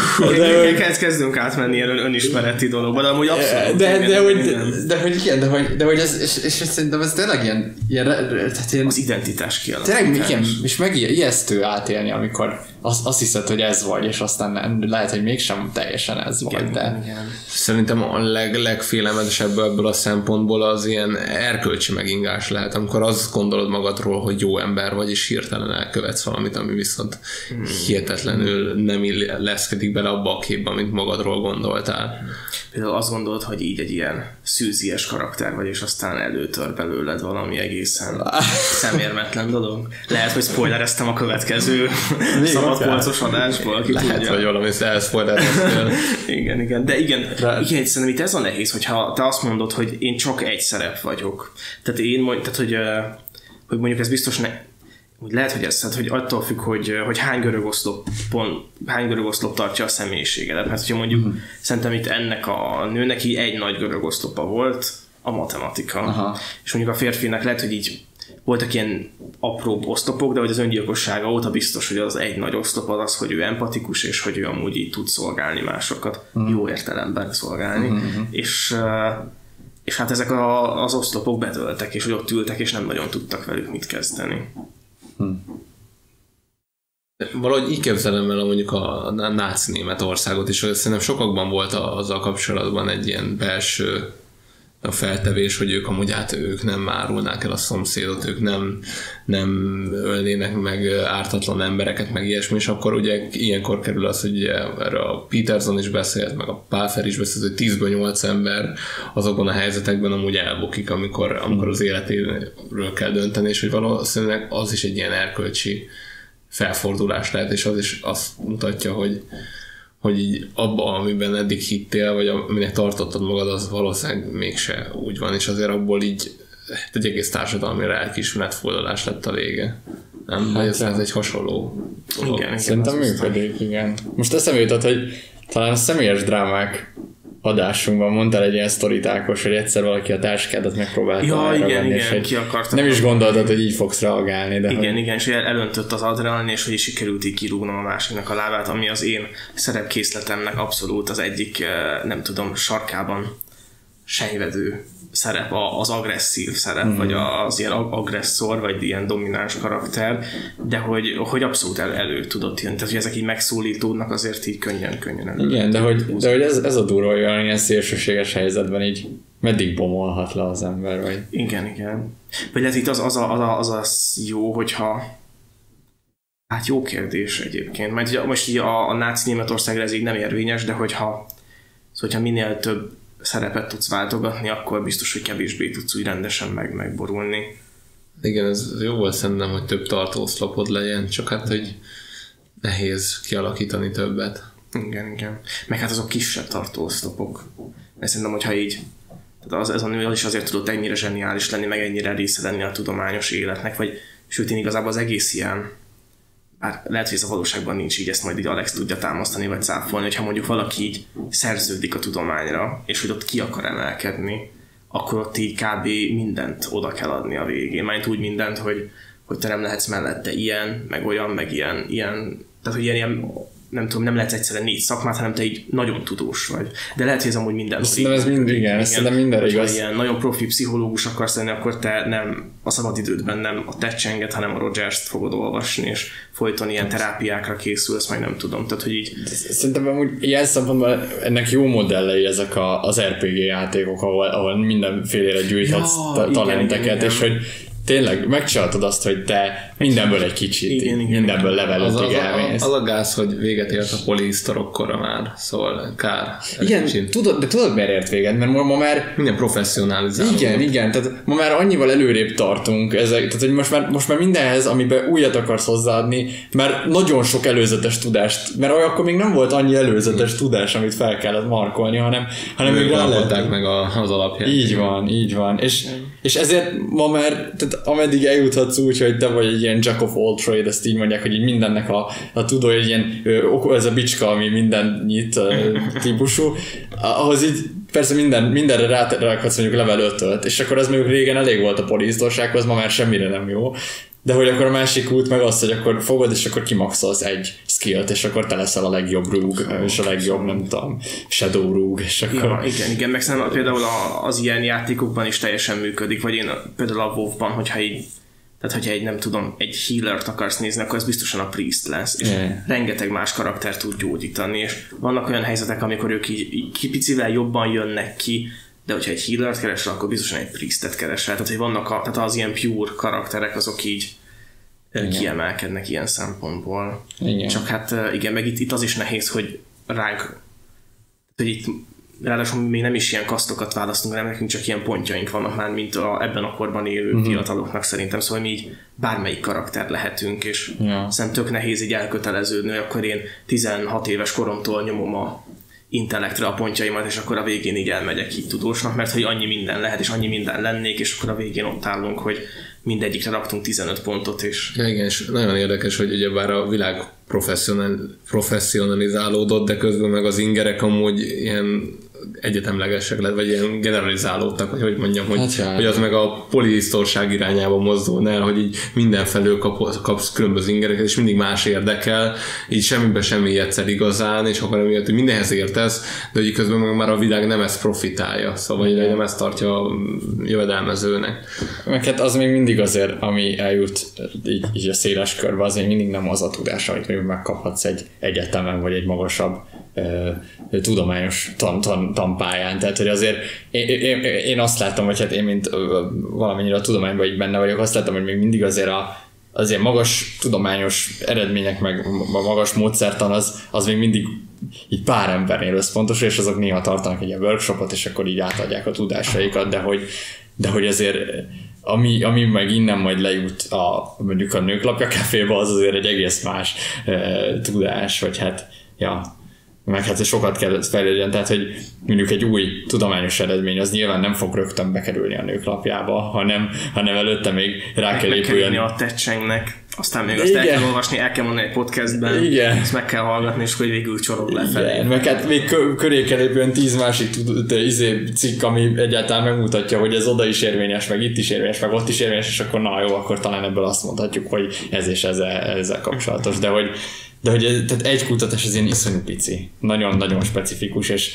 De hogy... Kezdünk átmenni ilyen önismereti dologba, de amúgy abszolút. De, de, de, hogy, de, hogy igen, de hogy, de hogy ez, és, és, és szerintem ez tényleg ilyen... ilyen, tehát ilyen az identitás kialakítás. Tényleg igen, és meg ijesztő átélni, amikor azt, azt hiszed, hogy ez vagy, és aztán nem, lehet, hogy mégsem teljesen ez igen, vagy, de... Igen. Szerintem a leg, legfélelmetesebb ebből a szempontból az ilyen erkölcsi megingás lehet, amikor azt gondolod magadról, hogy jó ember vagy, és hirtelen elkövetsz valamit, ami viszont hmm. hihetetlenül nem illeszkedik bele abba a képbe, amit magadról gondoltál. Például azt gondolod, hogy így egy ilyen szűzies karakter vagy, és aztán előtör belőled valami egészen szemérmetlen dolog. Lehet, hogy spoilereztem a következő szabadpolcos adásból, aki lehet, tudja. hogy valami elszpoilereztél. Igen, igen. De igen, De... igen, szerintem itt ez a nehéz, hogyha te azt mondod, hogy én csak egy szerep vagyok. Tehát én mondjuk, tehát, hogy, hogy mondjuk ez biztos ne... Úgy lehet, hogy ez, hát, hogy attól függ, hogy, hogy hány görög oszlopon, hány görög oszlop tartja a személyiségedet. Mert hogyha mondjuk, uh-huh. szerintem itt ennek a nőnek így egy nagy görög oszlopa volt, a matematika. Aha. És mondjuk a férfinak lehet, hogy így voltak ilyen apróbb oszlopok, de hogy az öngyilkossága óta biztos, hogy az egy nagy oszlop az az, hogy ő empatikus, és hogy ő amúgy így tud szolgálni másokat. Uh-huh. Jó értelemben szolgálni. Uh-huh. És, és hát ezek a, az oszlopok betöltek, és hogy ott ültek, és nem nagyon tudtak velük mit kezdeni. Hmm. Valahogy így képzelem el mondjuk a náci Németországot is, hogy szerintem sokakban volt azzal kapcsolatban egy ilyen belső feltevés, hogy ők amúgy át ők nem árulnák el a szomszédot, ők nem, nem ölnének meg ártatlan embereket, meg ilyesmi, és akkor ugye ilyenkor kerül az, hogy erre a Peterson is beszélt, meg a Pálfer is beszélt, hogy tízből nyolc ember azokban a helyzetekben amúgy elbukik, amikor, amikor az életéről kell dönteni, és hogy valószínűleg az is egy ilyen erkölcsi felfordulás lehet, és az is azt mutatja, hogy hogy így abban, amiben eddig hittél, vagy aminek tartottad magad, az valószínűleg mégse úgy van, és azért abból így egy egész társadalmi lelkiismeretfordulás lett a vége. Nem? Hát, ez, ez egy hasonló dolog. Igen, szerintem működik, igen. Most eszembe jutott, hogy talán a személyes drámák adásunkban mondtál egy ilyen sztorit, Ákos, hogy egyszer valaki a táskádat megpróbálta ja, igen, venni, igen, ki akartam. Nem is gondoltad, hogy így fogsz reagálni. De igen, hogy... igen, és elöntött az adrenalin, és hogy sikerült így kirúgnom a másiknak a lábát, ami az én szerepkészletemnek abszolút az egyik, nem tudom, sarkában sejvedő szerep, az agresszív szerep, mm. vagy az ilyen agresszor, vagy ilyen domináns karakter, de hogy, hogy abszolút el, elő tudott jönni. Tehát, hogy ezek így megszólítódnak, azért így könnyen-könnyen elő. Igen, de hogy, de hogy ez, ez a durva, hogy ilyen szélsőséges helyzetben így meddig bomolhat le az ember, vagy... Igen, igen. Vagy ez itt az az, az, az, az jó, hogyha... Hát jó kérdés egyébként. Majd ugye, most így a, a náci Németországra ez így nem érvényes, de hogyha, szóval, hogyha minél több szerepet tudsz váltogatni, akkor biztos, hogy kevésbé tudsz úgy rendesen meg, megborulni. Igen, ez jó volt szerintem, hogy több tartóoszlopod legyen, csak hát, hogy nehéz kialakítani többet. Igen, igen. Meg hát azok kisebb tartóoszlopok. Mert szerintem, hogyha így az, ez a nő is azért tudott ennyire zseniális lenni, meg ennyire része lenni a tudományos életnek, vagy sőt, én igazából az egész ilyen, bár lehet, hogy ez a valóságban nincs így, ezt majd így Alex tudja támasztani, vagy cáfolni, hogyha mondjuk valaki így szerződik a tudományra, és hogy ott ki akar emelkedni, akkor ott így kb. Mindent oda kell adni a végén. Majd úgy mindent, hogy, hogy te nem lehetsz mellette ilyen, meg olyan, meg ilyen, ilyen tehát, hogy ilyen, ilyen nem tudom, nem lehetsz egyszerűen négy szakmát, hanem te így nagyon tudós vagy. De lehet, hogy ez amúgy minden. Szerintem ez mind, igen, igen. Szerintem mindenre igaz. Ha ilyen nagyon profi pszichológus akarsz lenni, akkor te nem a szabadidődben nem a Tetchenget, hanem a Rogers-t fogod olvasni, és folyton ilyen terápiákra készülsz, meg nem tudom. Tehát, hogy így... Szerintem amúgy ilyen szempontból ennek jó modellei ezek a, az er pé gé játékok, ahol, ahol mindenfélére gyűjthetsz ja, talenteket, igen, igen, és hogy tényleg megcsináltad azt, hogy te mindenből egy kicsit, igen, igen, mindenből level ötig elmész. Az a gáz, hogy véget ért a polisztorokkora már, szóval kár. Igen, tudod, de tudod miért ért véget? Mert ma, ma már... Minden professzionalizálódott. Igen, igen, tehát ma már annyival előrébb tartunk, ezek, tehát hogy most már, most már mindenhez, amiben újat akarsz hozzáadni, mert nagyon sok előzetes tudást, mert akkor még nem volt annyi előzetes igen. tudás, amit fel kellett markolni, hanem, hanem még rá lehet... meg a, az alapját. Így van, így van. És, és ezért ma már, tehát ameddig eljuthatsz úgy, hogy te vagy egy ilyen jack of all trade, ezt így mondják, hogy így mindennek a, a tudó, egy ilyen ez a bicska, ami minden nyit típusú, ahhoz így persze minden, mindenre rárakhatsz mondjuk level ötöt, és akkor az mondjuk régen elég volt a polisztorsághoz, ma már semmire nem jó. De hogy akkor a másik út meg az, hogy akkor fogod, és akkor kimaxolsz egy skillt, és akkor te leszel a legjobb rogue, és a legjobb, nem tudom, shadow rogue, és akkor... Ja, igen, igen, meg szerintem például az ilyen játékokban is teljesen működik, vagy én például a WoW-ban, hogyha így, tehát hogyha egy, nem tudom, egy healert akarsz nézni, akkor ez biztosan a priest lesz, és yeah. rengeteg más karakter tud gyógyítani, és vannak olyan helyzetek, amikor ők így, így picivel jobban jönnek ki, de hogyha egy healert keresel, akkor biztosan egy priestet keresel. Tehát, hogy vannak a, tehát az ilyen pure karakterek, azok így igen. kiemelkednek ilyen szempontból. Igen. Csak hát igen, meg itt, itt az is nehéz, hogy ránk, hogy itt ráadásul még nem is ilyen kasztokat választunk, hanem nekünk csak ilyen pontjaink vannak már, mint a, ebben a korban élő uh-huh. fiataloknak szerintem, szóval mi így bármelyik karakter lehetünk, és ja. szerintem tök nehéz így elköteleződni, akkor én tizenhat éves koromtól nyomom a intellektre a pontjaimat, és akkor a végén így elmegyek így tudósnak, mert hogy annyi minden lehet, és annyi minden lennék, és akkor a végén ott állunk, hogy mindegyikre raktunk tizenöt pontot, és... Ja, igen, és nagyon érdekes, hogy ugyebár a világ professzionalizálódott, de közben meg az ingerek amúgy ilyen egyetemlegesek lett, vagy ilyen generalizálódtak, vagy hogy mondjam, hogy, hát hogy az meg a polihisztorság irányába mozdulna el, hogy így mindenfelől kap, kapsz különböző ingereket, és mindig más érdekel, így semmibe semmi egyszer igazán, és akkor emiatt, hogy mindenhez értesz, de hogy közben meg már a világ nem ezt profitálja, szóval hogy nem ezt tartja jövedelmezőnek. Meg hát az még mindig azért, ami eljut így, így a széles körbe, az még mindig nem az a tudás, amit még megkaphatsz egy egyetemen, vagy egy magasabb ö, tudományos tan, tan, tanpályán. Tehát, hogy azért én, én, én azt látom, hogy hát én, mint valamennyire a tudományban így benne vagyok, azt látom, hogy még mindig azért a azért magas tudományos eredmények, meg a magas módszertan az, az még mindig így pár embernél összpontos, és azok néha tartanak egy ilyen workshopot, és akkor így átadják a tudásaikat, de hogy, de hogy azért ami, ami meg innen majd lejut a, mondjuk a Nőklapja Caféba, az azért egy egész más e, tudás, vagy hát ja, meg hát sokat kell fejlődjön, tehát hogy mondjuk egy új tudományos eredmény az nyilván nem fog rögtön bekerülni a Nőklapjába, hanem, hanem előtte még rá meg kell épülni a Tetchengnek, aztán még azt igen. el kell olvasni, el kell mondani egy podcastben, igen. ezt meg kell hallgatni, és hogy végül csorog lefelé. Igen, meg hát még köré kell épülni tíz másik izé, cikk, ami egyáltalán megmutatja, hogy ez oda is érvényes, meg itt is érvényes, meg ott is érvényes, és akkor na jó, akkor talán ebből azt mondhatjuk, hogy ez és ezzel, ezzel kapcsolatos, de hogy De hogy ez, tehát egy kutatás az ilyen iszonyú pici, nagyon-nagyon specifikus, és,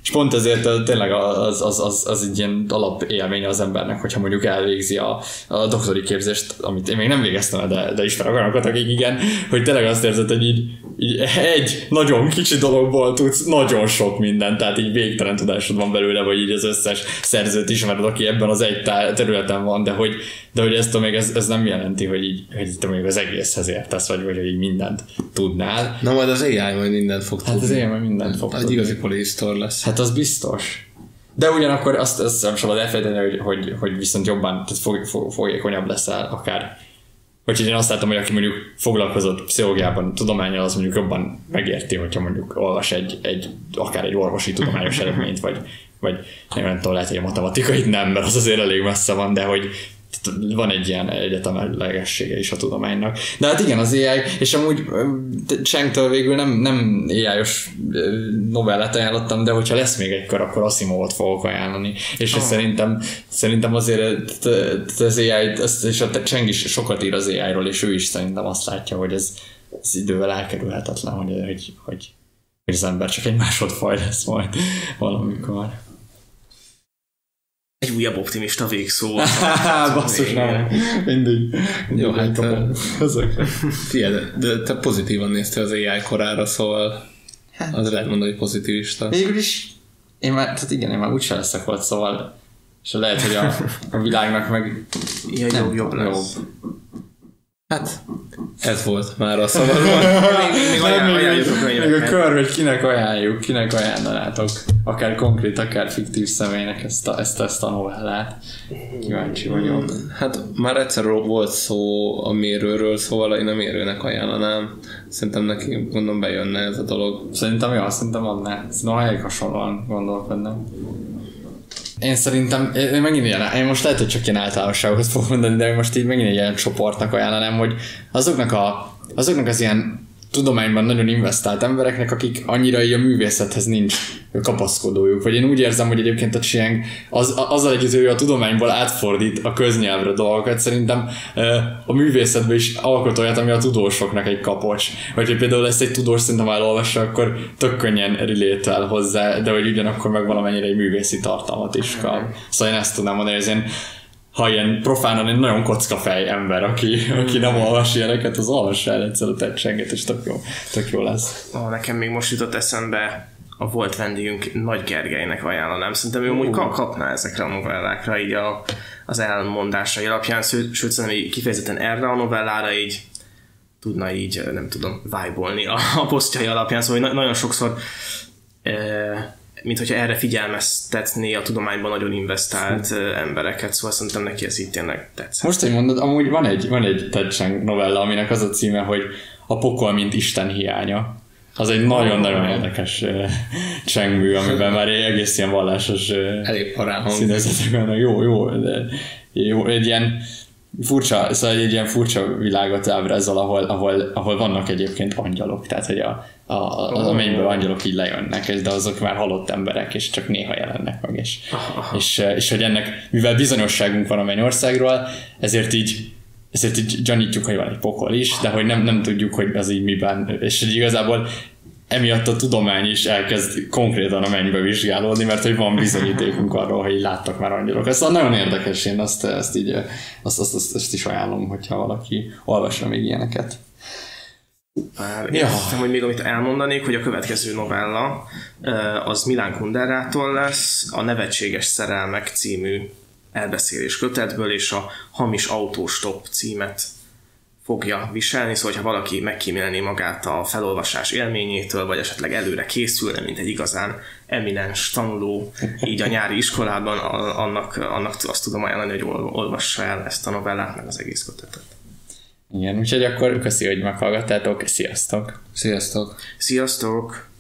És pont ezért tényleg az, az, az, az egy ilyen alapélménye az embernek, hogyha mondjuk elvégzi a, a doktori képzést, amit én még nem végeztem, de, de ismerek olyanokat, akik igen, hogy tényleg azt érzed, hogy így, így egy nagyon kicsi dologból tudsz nagyon sok mindent, tehát így végtelen tudásod van belőle, vagy így az összes szerzőt ismered, aki ebben az egy területen van, de hogy, de hogy ezt még ez, ez nem jelenti, hogy így, hogy te még az egészhez értesz, vagy, vagy hogy így mindent tudnál. Na majd az á i majd mindent fog hát tudni. Hát az á i majd mindent fog hát tudni. Egy igazi polihisztor lesz. Hát az biztos. De ugyanakkor azt, azt nem szabad elfelejteni, hogy, hogy, hogy viszont jobban, tehát fog, fog, fogékonyabb leszel akár. Vagy én azt látom, hogy aki mondjuk foglalkozott pszichológiában, tudománnyal, az mondjuk jobban megérti, hogyha mondjuk olvas egy, egy akár egy orvosi tudományos eredményt, vagy, vagy nem, nem tudom, lehet, hogy a matematikait nem, mert az azért elég messze van, de hogy van egy ilyen egyetemlegessége is a tudománynak. De hát igen, az á i, és amúgy Chengtől végül nem, nem á i-os novellát ajánlottam, de hogyha lesz még egy kör, akkor Asimovot fogok ajánlani. És oh. szerintem, szerintem azért az á i, és a Cheng is sokat ír az á i-ról, és ő is szerintem azt látja, hogy ez, ez idővel elkerülhetetlen, hogy, hogy, hogy, hogy az ember csak egy másodfaj lesz majd valamikor. Egy újabb optimista végszó. Basszus, nem. Mindig. Jó, hát figyelj, de, de te pozitívan néztél az á i korára, szóval az lehet mondani, hogy pozitivista. Végül is, én már, tehát igen, én már úgyse leszek ott, szóval és lehet, hogy a, a világnak meg ja, nem, jobb, jobb lesz. Jobb. Hát, ez volt már a szavazban. még, még, ajánl, ajánljuk a könyveket. Még a kör, hogy kinek ajánljuk, kinek ajánlanátok, akár konkrét, akár fiktív személynek ezt a, ezt, ezt a novellát. Kíváncsi vagyok. Hát már egyszer volt szó a mérőről, szóval én a mérőnek ajánlanám. Szerintem neki, gondolom, bejönne ez a dolog. Szerintem jó, szerintem adná. Szerintem elég hasonlóan gondolkodnak. Én szerintem, én megint ilyen, én most lehet, hogy csak ilyen általánosságokat fogok mondani, de most így megint egy ilyen csoportnak ajánlanám, hogy azoknak, a, azoknak az ilyen tudományban nagyon investált embereknek, akik annyira így a művészethez nincs kapaszkodójuk. Vagy én úgy érzem, hogy egyébként a Chiang az, azzal együtt, hogy a tudományból átfordít a köznyelvre dolgokat, szerintem a művészetben is alkot olyat, ami a tudósoknak egy kapocs. Vagy hogy például ezt egy tudós szerintem elolvassa, akkor tök könnyen relate-el hozzá, de hogy ugyanakkor meg valamennyire egy művészi tartalmat is kap. Szóval én ezt tudnám mondani, hogy ez ilyen, ha ilyen profánan egy nagyon kockafej ember, aki, aki nem olvas ilyeneket, az olvassa el egyszer a Tetchenget, és tök jó, tök jó lesz. Oh, nekem még most jutott eszembe a volt vendégünk Nagy Gergelynek ajánlanám. Szerintem ő amúgy uh. kapná ezekre a novellákra így a, az elmondásai alapján, sőt, sőt szerintem kifejezetten erre a novellára így tudna így, nem tudom, vibe-olni a, a posztjai alapján, szóval na- nagyon sokszor e- mint hogyha erre figyelmeztetné a tudományban nagyon investált embereket, szóval szerintem neki ez így tényleg tetszett. Most, hogy mondod, amúgy van egy, van egy Ted Chiang novella, aminek az a címe, hogy A pokol, mint Isten hiánya. Az egy nagyon-nagyon oh, érdekes uh, Chiang mű, amiben már egy egész ilyen vallásos uh, színezetek vannak. Jó, jó, de jó, egy ilyen furcsa, szóval egy ilyen furcsa világot ábrázol, ahol, ahol, ahol vannak egyébként angyalok, tehát hogy a, a, az a mennyből angyalok így lejönnek, de azok már halott emberek, és csak néha jelennek meg, és, és, és hogy ennek, mivel bizonyosságunk van a mennyországról, ezért így ezért így gyanítjuk, hogy van egy pokol is, de hogy nem, nem tudjuk, hogy az így miben, és hogy igazából emiatt a tudomány is elkezd konkrétan a mennybe vizsgálódni, mert hogy van bizonyítékunk arról, hogy láttak már angyalok. Ez nagyon érdekes, én azt, ezt, így, azt, azt, azt, azt is ajánlom, hogyha valaki olvasna még ilyeneket. Már ja. Értem, hogy még amit elmondanék, hogy a következő novella az Milán Kunderától lesz, a Nevetséges szerelmek című elbeszélés kötetből, és a Hamis autóstop címet fogja viselni, szóval ha valaki megkímélni magát a felolvasás élményétől, vagy esetleg előre készülne, mint egy igazán eminens tanuló, így a nyári iskolában, annak, annak azt tudom ajánlani, hogy olvassa el ezt a novellát, meg az egész kötetet. Igen, úgyhogy akkor köszi, hogy meghallgattátok. Sziasztok! Sziasztok! Sziasztok!